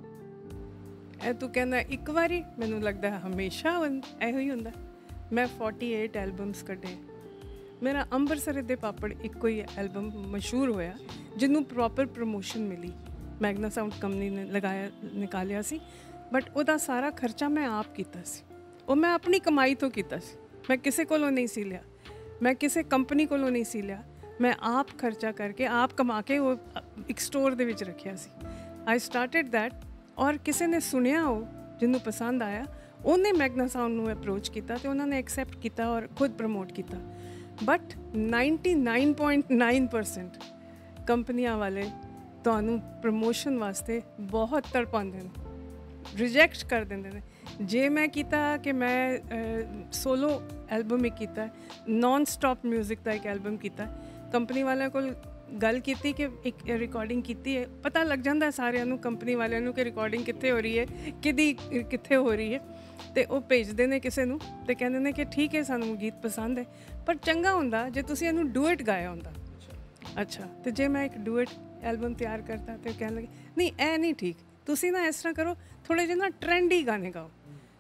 ਇਹ ਤੂੰ ਕਹਿੰਦਾ ਇੱਕ ਵਾਰੀ, ਮੈਨੂੰ ਲੱਗਦਾ ਹਮੇਸ਼ਾ ਇਹੋ ਹੀ ਹੁੰਦਾ। ਮੈਂ ਫੋਰਟੀ ਏਟ ਐਲਬਮਸ ਕੱਢੇ, ਮੇਰਾ ਅੰਮ੍ਰਿਤਸਰ ਦੇ ਪਾਪੜ ਇੱਕੋ ਹੀ ਐਲਬਮ ਮਸ਼ਹੂਰ ਹੋਇਆ ਜਿਹਨੂੰ ਪ੍ਰੋਪਰ ਪ੍ਰਮੋਸ਼ਨ ਮਿਲੀ, ਮੈਗਨਾ ਸਾਊਂਡ ਕੰਪਨੀ ਨੇ ਲਗਾਇਆ ਨਿਕਾਲਿਆ ਸੀ, ਬਟ ਉਹਦਾ ਸਾਰਾ ਖਰਚਾ ਮੈਂ ਆਪ ਕੀਤਾ ਸੀ, ਉਹ ਮੈਂ ਆਪਣੀ ਕਮਾਈ ਤੋਂ ਕੀਤਾ ਸੀ, ਮੈਂ ਕਿਸੇ ਕੋਲੋਂ ਨਹੀਂ ਸੀ ਲਿਆ, ਮੈਂ ਕਿਸੇ ਕੰਪਨੀ ਕੋਲੋਂ ਨਹੀਂ ਸੀ ਲਿਆ, ਮੈਂ ਆਪ ਖਰਚਾ ਕਰਕੇ ਆਪ ਕਮਾ ਕੇ ਉਹ ਇੱਕ ਸਟੋਰ ਦੇ ਵਿੱਚ ਰੱਖਿਆ ਸੀ। ਆਈ ਸਟਾਰਟਡ ਦੈਟ ਔਰ ਕਿਸੇ ਨੇ ਸੁਣਿਆ, ਉਹ ਜਿਹਨੂੰ ਪਸੰਦ ਆਇਆ, ਉਹਨੇ ਮੈਗਨਾ ਸਾਊਂਡ ਨੂੰ ਅਪਰੋਚ ਕੀਤਾ ਅਤੇ ਉਹਨਾਂ ਨੇ ਐਕਸੈਪਟ ਕੀਤਾ ਔਰ ਖੁਦ ਪ੍ਰਮੋਟ ਕੀਤਾ। But ninety nine point nine percent ਕੰਪਨੀਆਂ ਵਾਲੇ ਤੁਹਾਨੂੰ ਪ੍ਰਮੋਸ਼ਨ ਵਾਸਤੇ ਬਹੁਤ ਤੜਪਾਉਂਦੇ ਨੇ, ਰਿਜੈਕਟ ਕਰ ਦਿੰਦੇ ਨੇ। ਜੇ ਮੈਂ ਕੀਤਾ ਕਿ ਮੈਂ ਸੋਲੋ ਐਲਬਮ ਹੀ ਕੀਤਾ, ਨੋਨ ਸਟਾਪ ਮਿਊਜ਼ਿਕ ਦਾ ਇੱਕ ਐਲਬਮ ਕੀਤਾ, ਕੰਪਨੀ ਵਾਲਿਆਂ ਕੋਲ ਗੱਲ ਕੀਤੀ ਕਿ ਇੱਕ ਰਿਕਾਰਡਿੰਗ ਕੀਤੀ ਹੈ, ਪਤਾ ਲੱਗ ਜਾਂਦਾ ਸਾਰਿਆਂ ਨੂੰ, ਕੰਪਨੀ ਵਾਲਿਆਂ ਨੂੰ ਕਿ ਰਿਕਾਰਡਿੰਗ ਕਿੱਥੇ ਹੋ ਰਹੀ ਹੈ, ਕਿਹਦੀ ਕਿੱਥੇ ਹੋ ਰਹੀ ਹੈ, ਅਤੇ ਉਹ ਭੇਜਦੇ ਨੇ ਕਿਸੇ ਨੂੰ ਅਤੇ ਕਹਿੰਦੇ ਨੇ ਕਿ ਠੀਕ ਹੈ ਸਾਨੂੰ ਗੀਤ ਪਸੰਦ ਹੈ, ਪਰ ਚੰਗਾ ਹੁੰਦਾ ਜੇ ਤੁਸੀਂ ਇਹਨੂੰ ਡੂਇਟ ਗਾਇਆ ਹੁੰਦਾ। ਅੱਛਾ, ਅਤੇ ਜੇ ਮੈਂ ਇੱਕ ਡੂਇਟ ਐਲਬਮ ਤਿਆਰ ਕਰਤਾ ਅਤੇ ਕਹਿਣ ਲੱਗੇ ਨਹੀਂ ਇਹ ਨਹੀਂ ਠੀਕ, ਤੁਸੀਂ ਨਾ ਇਸ ਤਰ੍ਹਾਂ ਕਰੋ, ਥੋੜ੍ਹੇ ਜਿਹੇ ਨਾ ਟਰੈਂਡੀ ਗਾਣੇ ਗਾਓ।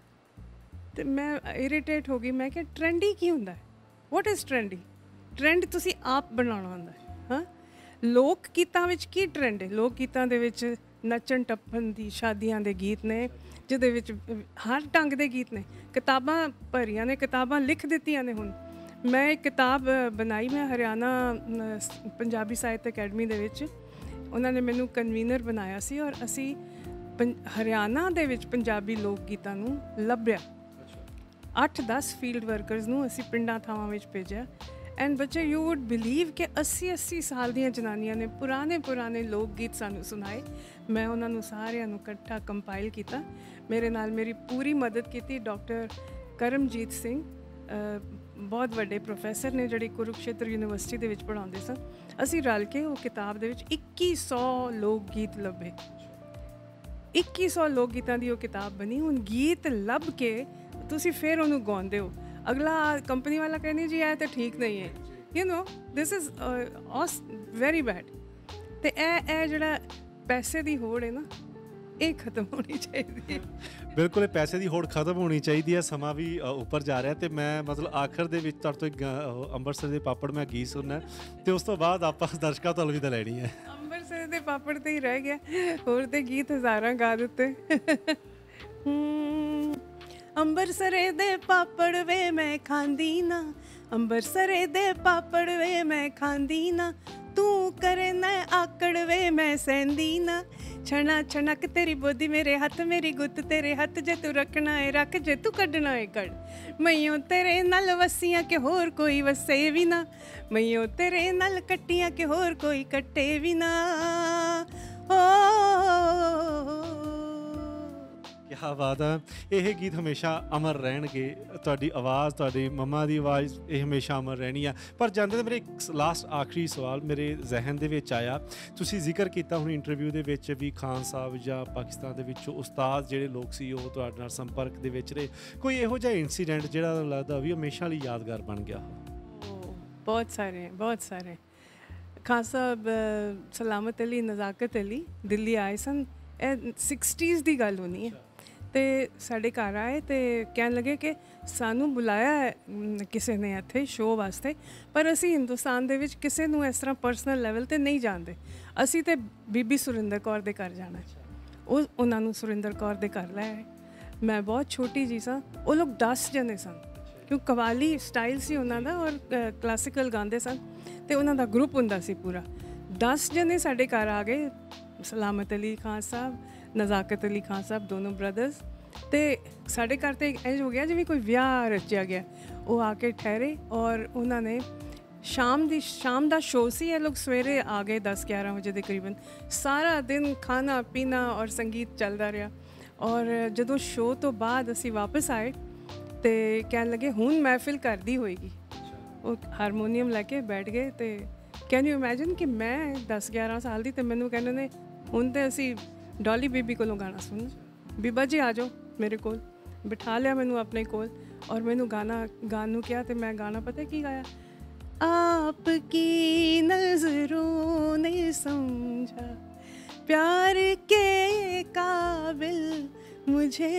ਅਤੇ ਮੈਂ ਇਰੀਟੇਟ ਹੋ ਗਈ, ਮੈਂ ਕਿਹਾ ਟਰੈਂਡੀ ਕੀ ਹੁੰਦਾ ਹੈ? What is trendy? ਟਰੈਂਡ ਤੁਸੀਂ ਆਪ ਬਣਾਉਣਾ ਹੁੰਦਾ ਹੈ। ਹਾਂ, ਲੋਕ ਗੀਤਾਂ ਵਿੱਚ ਕੀ ਟਰੈਂਡ ਹੈ? ਲੋਕ ਗੀਤਾਂ ਦੇ ਵਿੱਚ ਨੱਚਣ ਟੱਪਣ ਦੀ ਸ਼ਾਦੀਆਂ ਦੇ ਗੀਤ ਨੇ, ਜਿਹਦੇ ਵਿੱਚ ਹਰ ਢੰਗ ਦੇ ਗੀਤ ਨੇ, ਕਿਤਾਬਾਂ ਭਰੀਆਂ ਨੇ, ਕਿਤਾਬਾਂ ਲਿਖ ਦਿੱਤੀਆਂ ਨੇ। ਹੁਣ ਮੈਂ ਇੱਕ ਕਿਤਾਬ ਬਣਾਈ, ਮੈਂ ਹਰਿਆਣਾ ਪੰਜਾਬੀ ਸਾਹਿਤ ਅਕੈਡਮੀ ਦੇ ਵਿੱਚ ਉਹਨਾਂ ਨੇ ਮੈਨੂੰ ਕਨਵੀਨਰ ਬਣਾਇਆ ਸੀ, ਔਰ ਅਸੀਂ ਪੰ ਹਰਿਆਣਾ ਦੇ ਵਿੱਚ ਪੰਜਾਬੀ ਲੋਕ ਗੀਤਾਂ ਨੂੰ ਲੱਭਿਆ। ਅੱਠ ਦਸ ਫੀਲਡ ਵਰਕਰਸ ਨੂੰ ਅਸੀਂ ਪਿੰਡਾਂ ਥਾਵਾਂ ਵਿੱਚ ਭੇਜਿਆ। ਐਂਡ ਬੱਚੇ ਯੂ ਵੁੱਡ ਬਿਲੀਵ ਕਿ ਅੱਸੀ ਅੱਸੀ ਸਾਲ ਦੀਆਂ ਜਨਾਨੀਆਂ ਨੇ ਪੁਰਾਣੇ ਪੁਰਾਣੇ ਲੋਕ ਗੀਤ ਸਾਨੂੰ ਸੁਣਾਏ। ਮੈਂ ਉਹਨਾਂ ਨੂੰ ਸਾਰਿਆਂ ਨੂੰ ਇਕੱਠਾ ਕੰਪਾਈਲ ਕੀਤਾ। ਮੇਰੇ ਨਾਲ ਮੇਰੀ ਪੂਰੀ ਮਦਦ ਕੀਤੀ ਡਾਕਟਰ ਕਰਮਜੀਤ ਸਿੰਘ, ਬਹੁਤ ਵੱਡੇ ਪ੍ਰੋਫੈਸਰ ਨੇ ਜਿਹੜੇ ਕੁਰੂਕਸ਼ੇਤਰ ਯੂਨੀਵਰਸਿਟੀ ਦੇ ਵਿੱਚ ਪੜ੍ਹਾਉਂਦੇ ਸਨ। ਅਸੀਂ ਰਲ ਕੇ ਉਹ ਕਿਤਾਬ ਦੇ ਵਿੱਚ ਇੱਕੀ ਸੌ ਲੋਕ ਗੀਤ ਲੱਭੇ। ਇੱਕੀ ਸੌ ਲੋਕ ਗੀਤਾਂ ਦੀ ਉਹ ਕਿਤਾਬ ਬਣੀ। ਹੁਣ ਗੀਤ ਲੱਭ ਕੇ ਤੁਸੀਂ ਫਿਰ ਉਹਨੂੰ ਗਾਉਂਦੇ ਹੋ। ਅਗਲਾ ਕੰਪਨੀ ਵਾਲਾ ਕਹਿੰਦੇ ਜੀ ਇਹ ਤਾਂ ਠੀਕ ਨਹੀਂ ਹੈ, you know this is very bad. ਅਤੇ ਇਹ ਇਹ ਜਿਹੜਾ ਪੈਸੇ ਦੀ ਹੋੜ ਹੈ ਨਾ, ਇਹ ਖਤਮ ਹੋਣੀ ਚਾਹੀਦੀ ਹੈ। ਬਿਲਕੁਲ, ਇਹ ਪੈਸੇ ਦੀ ਹੋੜ ਖਤਮ ਹੋਣੀ ਚਾਹੀਦੀ ਹੈ। ਸਮਾਂ ਵੀ ਉੱਪਰ ਜਾ ਰਿਹਾ, ਅਤੇ ਮੈਂ ਮਤਲਬ ਆਖਰ ਦੇ ਵਿੱਚ ਤੁਹਾਡੇ ਤੋਂ ਇੱਕ ਅੰਮ੍ਰਿਤਸਰ ਦੇ ਪਾਪੜ ਮੈਂ ਗੀਤ ਸੁਣਨਾ, ਅਤੇ ਉਸ ਤੋਂ ਬਾਅਦ ਆਪਾਂ ਦਰਸ਼ਕਾਂ ਤੋਂ ਅਲਵਿਦਾ ਲੈਣੀ ਹੈ। ਅੰਮ੍ਰਿਤਸਰ ਦੇ ਪਾਪੜ 'ਤੇ ਹੀ ਰਹਿ ਗਿਆ, ਹੋਰ ਤੇ ਗੀਤ ਹਜ਼ਾਰਾਂ ਗਾ ਦਿੱਤੇ। ਅੰਬਰਸਰੇ ਦੇ ਪਾਪੜ ਵੇ ਮੈਂ ਖਾਂਦੀ ਨਾ, ਅੰਬਰਸਰੇ ਦੇ ਪਾਪੜ ਵੇ ਮੈਂ ਖਾਂਦੀ ਨਾ, ਤੂੰ ਕਰੇ ਨਾ ਆਕੜ ਵੇ ਮੈਂ ਸਹਿੰਦੀ ਨਾ, ਛਣਾ ਛਣਕ ਤੇਰੀ ਬੋਦੀ ਮੇਰੇ ਹੱਥ ਮੇਰੀ ਗੁੱਤ ਤੇਰੇ ਹੱਥ, ਜੇ ਤੂੰ ਰੱਖਣਾ ਏ ਰੱਖ, ਜੇ ਤੂੰ ਕੱਢਣਾ ਏ ਕੱਢ, ਮਈਓ ਤੇਰੇ ਨਾਲ ਵਸੀਆਂ ਕਿ ਹੋਰ ਕੋਈ ਵਸੇ ਵੀ ਨਾ, ਮਈਓ ਤੇਰੇ ਨਾਲ ਕੱਟੀਆਂ ਕਿ ਹੋਰ ਕੋਈ ਕੱਟੇ ਵੀ ਨਾ। ਓ ਕਿਆ ਬਾਤ ਹੈ। ਇਹ ਗੀਤ ਹਮੇਸ਼ਾ ਅਮਰ ਰਹਿਣਗੇ। ਤੁਹਾਡੀ ਆਵਾਜ਼, ਤੁਹਾਡੀ ਮੰਮਾ ਦੀ ਆਵਾਜ਼, ਇਹ ਹਮੇਸ਼ਾ ਅਮਰ ਰਹਿਣੀ ਆ। ਪਰ ਜਾਂਦੇ ਤਾਂ ਮੇਰੇ ਇੱਕ ਲਾਸਟ ਆਖਰੀ ਸਵਾਲ ਮੇਰੇ ਜ਼ਹਿਨ ਦੇ ਵਿੱਚ ਆਇਆ। ਤੁਸੀਂ ਜ਼ਿਕਰ ਕੀਤਾ ਹੁਣ ਇੰਟਰਵਿਊ ਦੇ ਵਿੱਚ ਵੀ ਖਾਨ ਸਾਹਿਬ ਜਾਂ ਪਾਕਿਸਤਾਨ ਦੇ ਵਿੱਚ ਉਸਤਾਦ ਜਿਹੜੇ ਲੋਕ ਸੀ ਉਹ ਤੁਹਾਡੇ ਨਾਲ ਸੰਪਰਕ ਦੇ ਵਿੱਚ ਰਹੇ। ਕੋਈ ਇਹੋ ਜਿਹਾ ਇੰਸੀਡੈਂਟ ਜਿਹੜਾ ਲੱਗਦਾ ਵੀ ਹਮੇਸ਼ਾ ਲਈ ਯਾਦਗਾਰ ਬਣ ਗਿਆ? ਬਹੁਤ ਸਾਰੇ ਬਹੁਤ ਸਾਰੇ। ਖਾਨ ਸਾਹਿਬ ਸਲਾਮਤ ਅਲੀ, ਨਜ਼ਾਕਤ ਅਲੀ ਦਿੱਲੀ ਆਏ ਸਨ। ਇਹ ਸਿਕਸਟੀਜ਼ ਦੀ ਗੱਲ ਹੋਣੀ ਹੈ। ਅਤੇ ਸਾਡੇ ਘਰ ਆਏ ਅਤੇ ਕਹਿਣ ਲੱਗੇ ਕਿ ਸਾਨੂੰ ਬੁਲਾਇਆ ਹੈ ਕਿਸੇ ਨੇ ਇੱਥੇ ਸ਼ੋਅ ਵਾਸਤੇ, ਪਰ ਅਸੀਂ ਹਿੰਦੁਸਤਾਨ ਦੇ ਵਿੱਚ ਕਿਸੇ ਨੂੰ ਇਸ ਤਰ੍ਹਾਂ ਪਰਸਨਲ ਲੈਵਲ 'ਤੇ ਨਹੀਂ ਜਾਣਦੇ। ਅਸੀਂ ਤਾਂ ਬੀਬੀ ਸੁਰਿੰਦਰ ਕੌਰ ਦੇ ਘਰ ਜਾਣਾ। ਉਹ ਉਹਨਾਂ ਨੂੰ ਸੁਰਿੰਦਰ ਕੌਰ ਦੇ ਘਰ ਲੈ ਆਏ। ਮੈਂ ਬਹੁਤ ਛੋਟੀ ਜੀ ਸਾਂ। ਉਹ ਲੋਕ ਦਸ ਜਣੇ ਸਨ, ਕਿਉਂ ਕਵਾਲੀ ਸਟਾਈਲ ਸੀ ਉਹਨਾਂ ਦਾ ਔਰ ਕਲਾਸੀਕਲ ਗਾਉਂਦੇ ਸਨ, ਅਤੇ ਉਹਨਾਂ ਦਾ ਗਰੁੱਪ ਹੁੰਦਾ ਸੀ ਪੂਰਾ। ਦਸ ਜਣੇ ਸਾਡੇ ਘਰ ਆ ਗਏ। ਸਲਾਮਤ ਅਲੀ ਖਾਨ ਸਾਹਿਬ, ਨਜ਼ਾਕਤ ਅਲੀ ਖਾਨ ਸਾਹਿਬ, ਦੋਨੋਂ ਬ੍ਰਦਰਸ। ਅਤੇ ਸਾਡੇ ਘਰ 'ਤੇ ਇੰਝ ਹੋ ਗਿਆ ਜਿਵੇਂ ਕੋਈ ਵਿਆਹ ਰਚਿਆ ਗਿਆ। ਉਹ ਆ ਕੇ ਠਹਿਰੇ ਔਰ ਉਹਨਾਂ ਨੇ ਸ਼ਾਮ ਦੀ ਸ਼ਾਮ ਦਾ ਸ਼ੋਅ ਸੀ। ਇਹ ਲੋਕ ਸਵੇਰੇ ਆ ਗਏ ਦਸ ਗਿਆਰਾਂ ਵਜੇ ਦੇ ਕਰੀਬਨ। ਸਾਰਾ ਦਿਨ ਖਾਣਾ ਪੀਣਾ ਔਰ ਸੰਗੀਤ ਚੱਲਦਾ ਰਿਹਾ। ਔਰ ਜਦੋਂ ਸ਼ੋਅ ਤੋਂ ਬਾਅਦ ਅਸੀਂ ਵਾਪਸ ਆਏ ਅਤੇ ਕਹਿਣ ਲੱਗੇ ਹੁਣ ਮਹਿਫਿਲ ਘਰ ਦੀ ਹੋਏਗੀ। ਉਹ ਹਾਰਮੋਨੀਅਮ ਲੈ ਕੇ ਬੈਠ ਗਏ ਅਤੇ ਕੈਨ ਯੂ ਇਮੈਜਿਨ ਕਿ ਮੈਂ ਦਸ ਗਿਆਰਾਂ ਸਾਲ ਦੀ ਅਤੇ ਮੈਨੂੰ ਕਹਿੰਦੇ ਨੇ ਹੁਣ ਤਾਂ ਅਸੀਂ ਡੋਲੀ ਬੀਬੀ ਕੋਲੋਂ ਗਾਣਾ ਸੁਣਨਾ। ਬੀਬਾ ਜੀ ਆ ਜਾਓ ਮੇਰੇ ਕੋਲ। ਬਿਠਾ ਲਿਆ ਮੈਨੂੰ ਆਪਣੇ ਕੋਲ ਔਰ ਮੈਨੂੰ ਗਾਣਾ ਗਾਣ ਨੂੰ ਕਿਹਾ ਅਤੇ ਮੈਂ ਗਾਣਾ ਪਤਾ ਕੀ ਗਾਇਆ? ਆਪ ਕੀ ਨਜ਼रों ने समझा प्यार के काबिल मुझे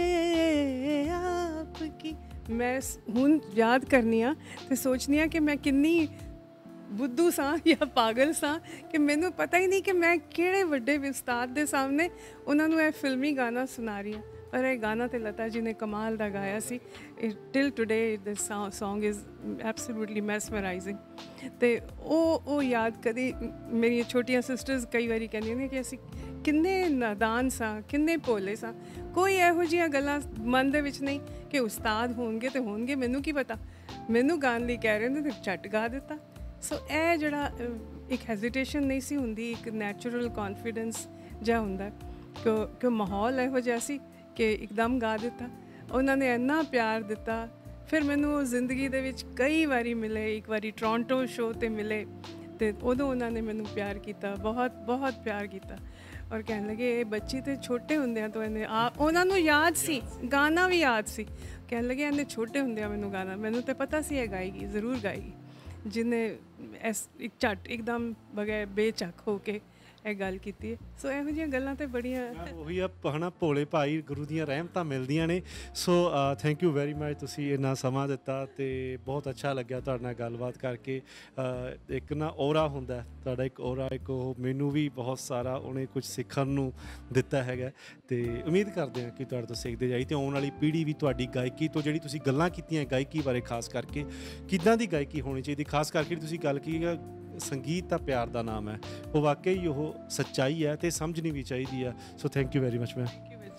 आपकी। मैं ਹੁਣ ਯਾਦ ਕਰਨੀ ਆ ਅਤੇ ਸੋਚਦੀ ਹਾਂ ਕਿ ਮੈਂ ਕਿੰਨੀ ਬੁੱਧੂ ਸਾਂ ਜਾਂ ਪਾਗਲ ਸਾਂ ਕਿ ਮੈਨੂੰ ਪਤਾ ਹੀ ਨਹੀਂ ਕਿ ਮੈਂ ਕਿਹੜੇ ਵੱਡੇ ਉਸਤਾਦ ਦੇ ਸਾਹਮਣੇ ਉਹਨਾਂ ਨੂੰ ਇਹ ਫਿਲਮੀ ਗਾਣਾ ਸੁਣਾ ਰਹੀ ਹਾਂ। ਪਰ ਇਹ ਗਾਣਾ ਤਾਂ ਲਤਾ ਜੀ ਨੇ ਕਮਾਲ ਦਾ ਗਾਇਆ ਸੀ। Till today this song is absolutely mesmerising. ਅਤੇ ਉਹ ਉਹ ਯਾਦ ਕਦੀ ਮੇਰੀਆਂ ਛੋਟੀਆਂ ਸਿਸਟਰਸ ਕਈ ਵਾਰੀ ਕਹਿੰਦੀਆਂ ਨੇ ਕਿ ਅਸੀਂ ਕਿੰਨੇ ਨਾਦਾਨ ਸਾਂ, ਕਿੰਨੇ ਭੋਲੇ ਸਾਂ। ਕੋਈ ਇਹੋ ਜਿਹੀਆਂ ਗੱਲਾਂ ਮਨ ਦੇ ਵਿੱਚ ਨਹੀਂ ਕਿ ਉਸਤਾਦ ਹੋਣਗੇ ਅਤੇ ਹੋਣਗੇ, ਮੈਨੂੰ ਕੀ ਪਤਾ। ਮੈਨੂੰ ਗਾਣ ਲਈ ਕਹਿ ਰਹੇ ਨੇ ਅਤੇ ਝੱਟ ਗਾ ਦਿੱਤਾ। ਸੋ ਇਹ ਜਿਹੜਾ ਇੱਕ ਹੈਜ਼ੀਟੇਸ਼ਨ ਨਹੀਂ ਸੀ ਹੁੰਦੀ, ਇੱਕ ਨੈਚੁਰਲ ਕੌਨਫੀਡੈਂਸ ਜਿਹਾ ਹੁੰਦਾ ਕਿ ਕਿ ਮਾਹੌਲ ਇਹੋ ਜਿਹਾ ਸੀ ਕਿ ਇੱਕਦਮ ਗਾ ਦਿੱਤਾ। ਉਹਨਾਂ ਨੇ ਇੰਨਾ ਪਿਆਰ ਦਿੱਤਾ। ਫਿਰ ਮੈਨੂੰ ਉਹ ਜ਼ਿੰਦਗੀ ਦੇ ਵਿੱਚ ਕਈ ਵਾਰੀ ਮਿਲੇ। ਇੱਕ ਵਾਰੀ ਟੋਰਾਂਟੋ ਸ਼ੋਅ 'ਤੇ ਮਿਲੇ ਅਤੇ ਉਦੋਂ ਉਹਨਾਂ ਨੇ ਮੈਨੂੰ ਪਿਆਰ ਕੀਤਾ, ਬਹੁਤ ਬਹੁਤ ਪਿਆਰ ਕੀਤਾ। ਔਰ ਕਹਿਣ ਲੱਗੇ ਇਹ ਬੱਚੀ ਤਾਂ ਛੋਟੇ ਹੁੰਦਿਆਂ ਤੋਂ ਇਹਨੇ ਆ ਉਹਨਾਂ ਨੂੰ ਯਾਦ ਸੀ, ਗਾਣਾ ਵੀ ਯਾਦ ਸੀ। ਕਹਿਣ ਲੱਗੇ ਇਹਨੇ ਛੋਟੇ ਹੁੰਦਿਆਂ ਮੈਨੂੰ ਗਾਣਾ, ਮੈਨੂੰ ਤਾਂ ਪਤਾ ਸੀ ਇਹ ਗਾਏਗੀ, ਜ਼ਰੂਰ ਗਾਏਗੀ। ਜਿਹਨੇ ਇਸ ਇੱਕ ਝੱਟ ਇੱਕਦਮ ਬਗੈਰ ਬੇਝੱਕ ਹੋ ਕੇ ਇਹ ਗੱਲ ਕੀਤੀ ਹੈ। ਸੋ ਇਹੋ ਜਿਹੀਆਂ ਗੱਲਾਂ ਤਾਂ ਬੜੀਆਂ ਉਹੀ ਆ ਹੈ ਨਾ, ਭੋਲੇ ਭਾਈ ਗੁਰੂ ਦੀਆਂ ਰਹਿਮਤਾਂ ਮਿਲਦੀਆਂ ਨੇ। So thank you very much, ਤੁਸੀਂ ਇੰਨਾ ਸਮਾਂ ਦਿੱਤਾ ਅਤੇ ਬਹੁਤ ਅੱਛਾ ਲੱਗਿਆ ਤੁਹਾਡੇ ਨਾਲ ਗੱਲਬਾਤ ਕਰਕੇ। ਇੱਕ ਨਾ ਔਰਾ ਹੁੰਦਾ ਤੁਹਾਡਾ, ਇੱਕ ਔਰਾ, ਇੱਕ ਉਹ ਮੈਨੂੰ ਵੀ ਬਹੁਤ ਸਾਰਾ ਉਹਨੇ ਕੁਝ ਸਿੱਖਣ ਨੂੰ ਦਿੱਤਾ ਹੈਗਾ। ਅਤੇ ਉਮੀਦ ਕਰਦੇ ਹਾਂ ਕਿ ਤੁਹਾਡੇ ਤੋਂ ਸਿੱਖਦੇ ਜਾਈ ਅਤੇ ਆਉਣ ਵਾਲੀ ਪੀੜ੍ਹੀ ਵੀ ਤੁਹਾਡੀ ਗਾਇਕੀ ਤੋਂ, ਜਿਹੜੀ ਤੁਸੀਂ ਗੱਲਾਂ ਕੀਤੀਆਂ ਗਾਇਕੀ ਬਾਰੇ ਖਾਸ ਕਰਕੇ, ਕਿੱਦਾਂ ਦੀ ਗਾਇਕੀ ਹੋਣੀ ਚਾਹੀਦੀ, ਖਾਸ ਕਰਕੇ ਤੁਸੀਂ ਗੱਲ ਕੀ ਆ ਸੰਗੀਤ ਤਾਂ ਪਿਆਰ ਦਾ ਨਾਮ ਹੈ, ਉਹ ਵਾਕਈ ਉਹ ਸੱਚਾਈ ਹੈ ਅਤੇ ਸਮਝਣੀ ਵੀ ਚਾਹੀਦੀ ਹੈ। So thank you very much ma'am.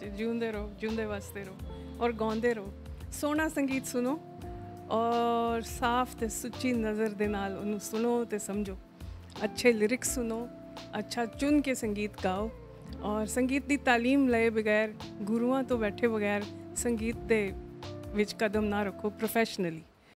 'ਚ ਜਿਉਂਦੇ ਰਹੋ, ਜਿਉਂਦੇ ਵਸਦੇ ਰਹੋ ਔਰ ਗਾਉਂਦੇ ਰਹੋ। ਸੋਹਣਾ ਸੰਗੀਤ ਸੁਣੋ ਔਰ ਸਾਫ਼ ਤੇ ਸੁੱਚੀ ਨਜ਼ਰ ਦੇ ਨਾਲ ਉਹਨੂੰ ਸੁਣੋ ਤੇ ਸਮਝੋ। ਅੱਛੇ ਲਿਰਿਕਸ ਸੁਣੋ, ਅੱਛਾ ਚੁਣ ਕੇ ਸੰਗੀਤ ਗਾਓ ਔਰ ਸੰਗੀਤ ਦੀ ਤਾਲੀਮ ਲਏ ਬਗੈਰ, ਗੁਰੂਆਂ ਤੋਂ ਬੈਠੇ ਬਗੈਰ ਸੰਗੀਤ ਦੇ ਵਿੱਚ ਕਦਮ ਨਾ ਰੱਖੋ ਪ੍ਰੋਫੈਸ਼ਨਲੀ।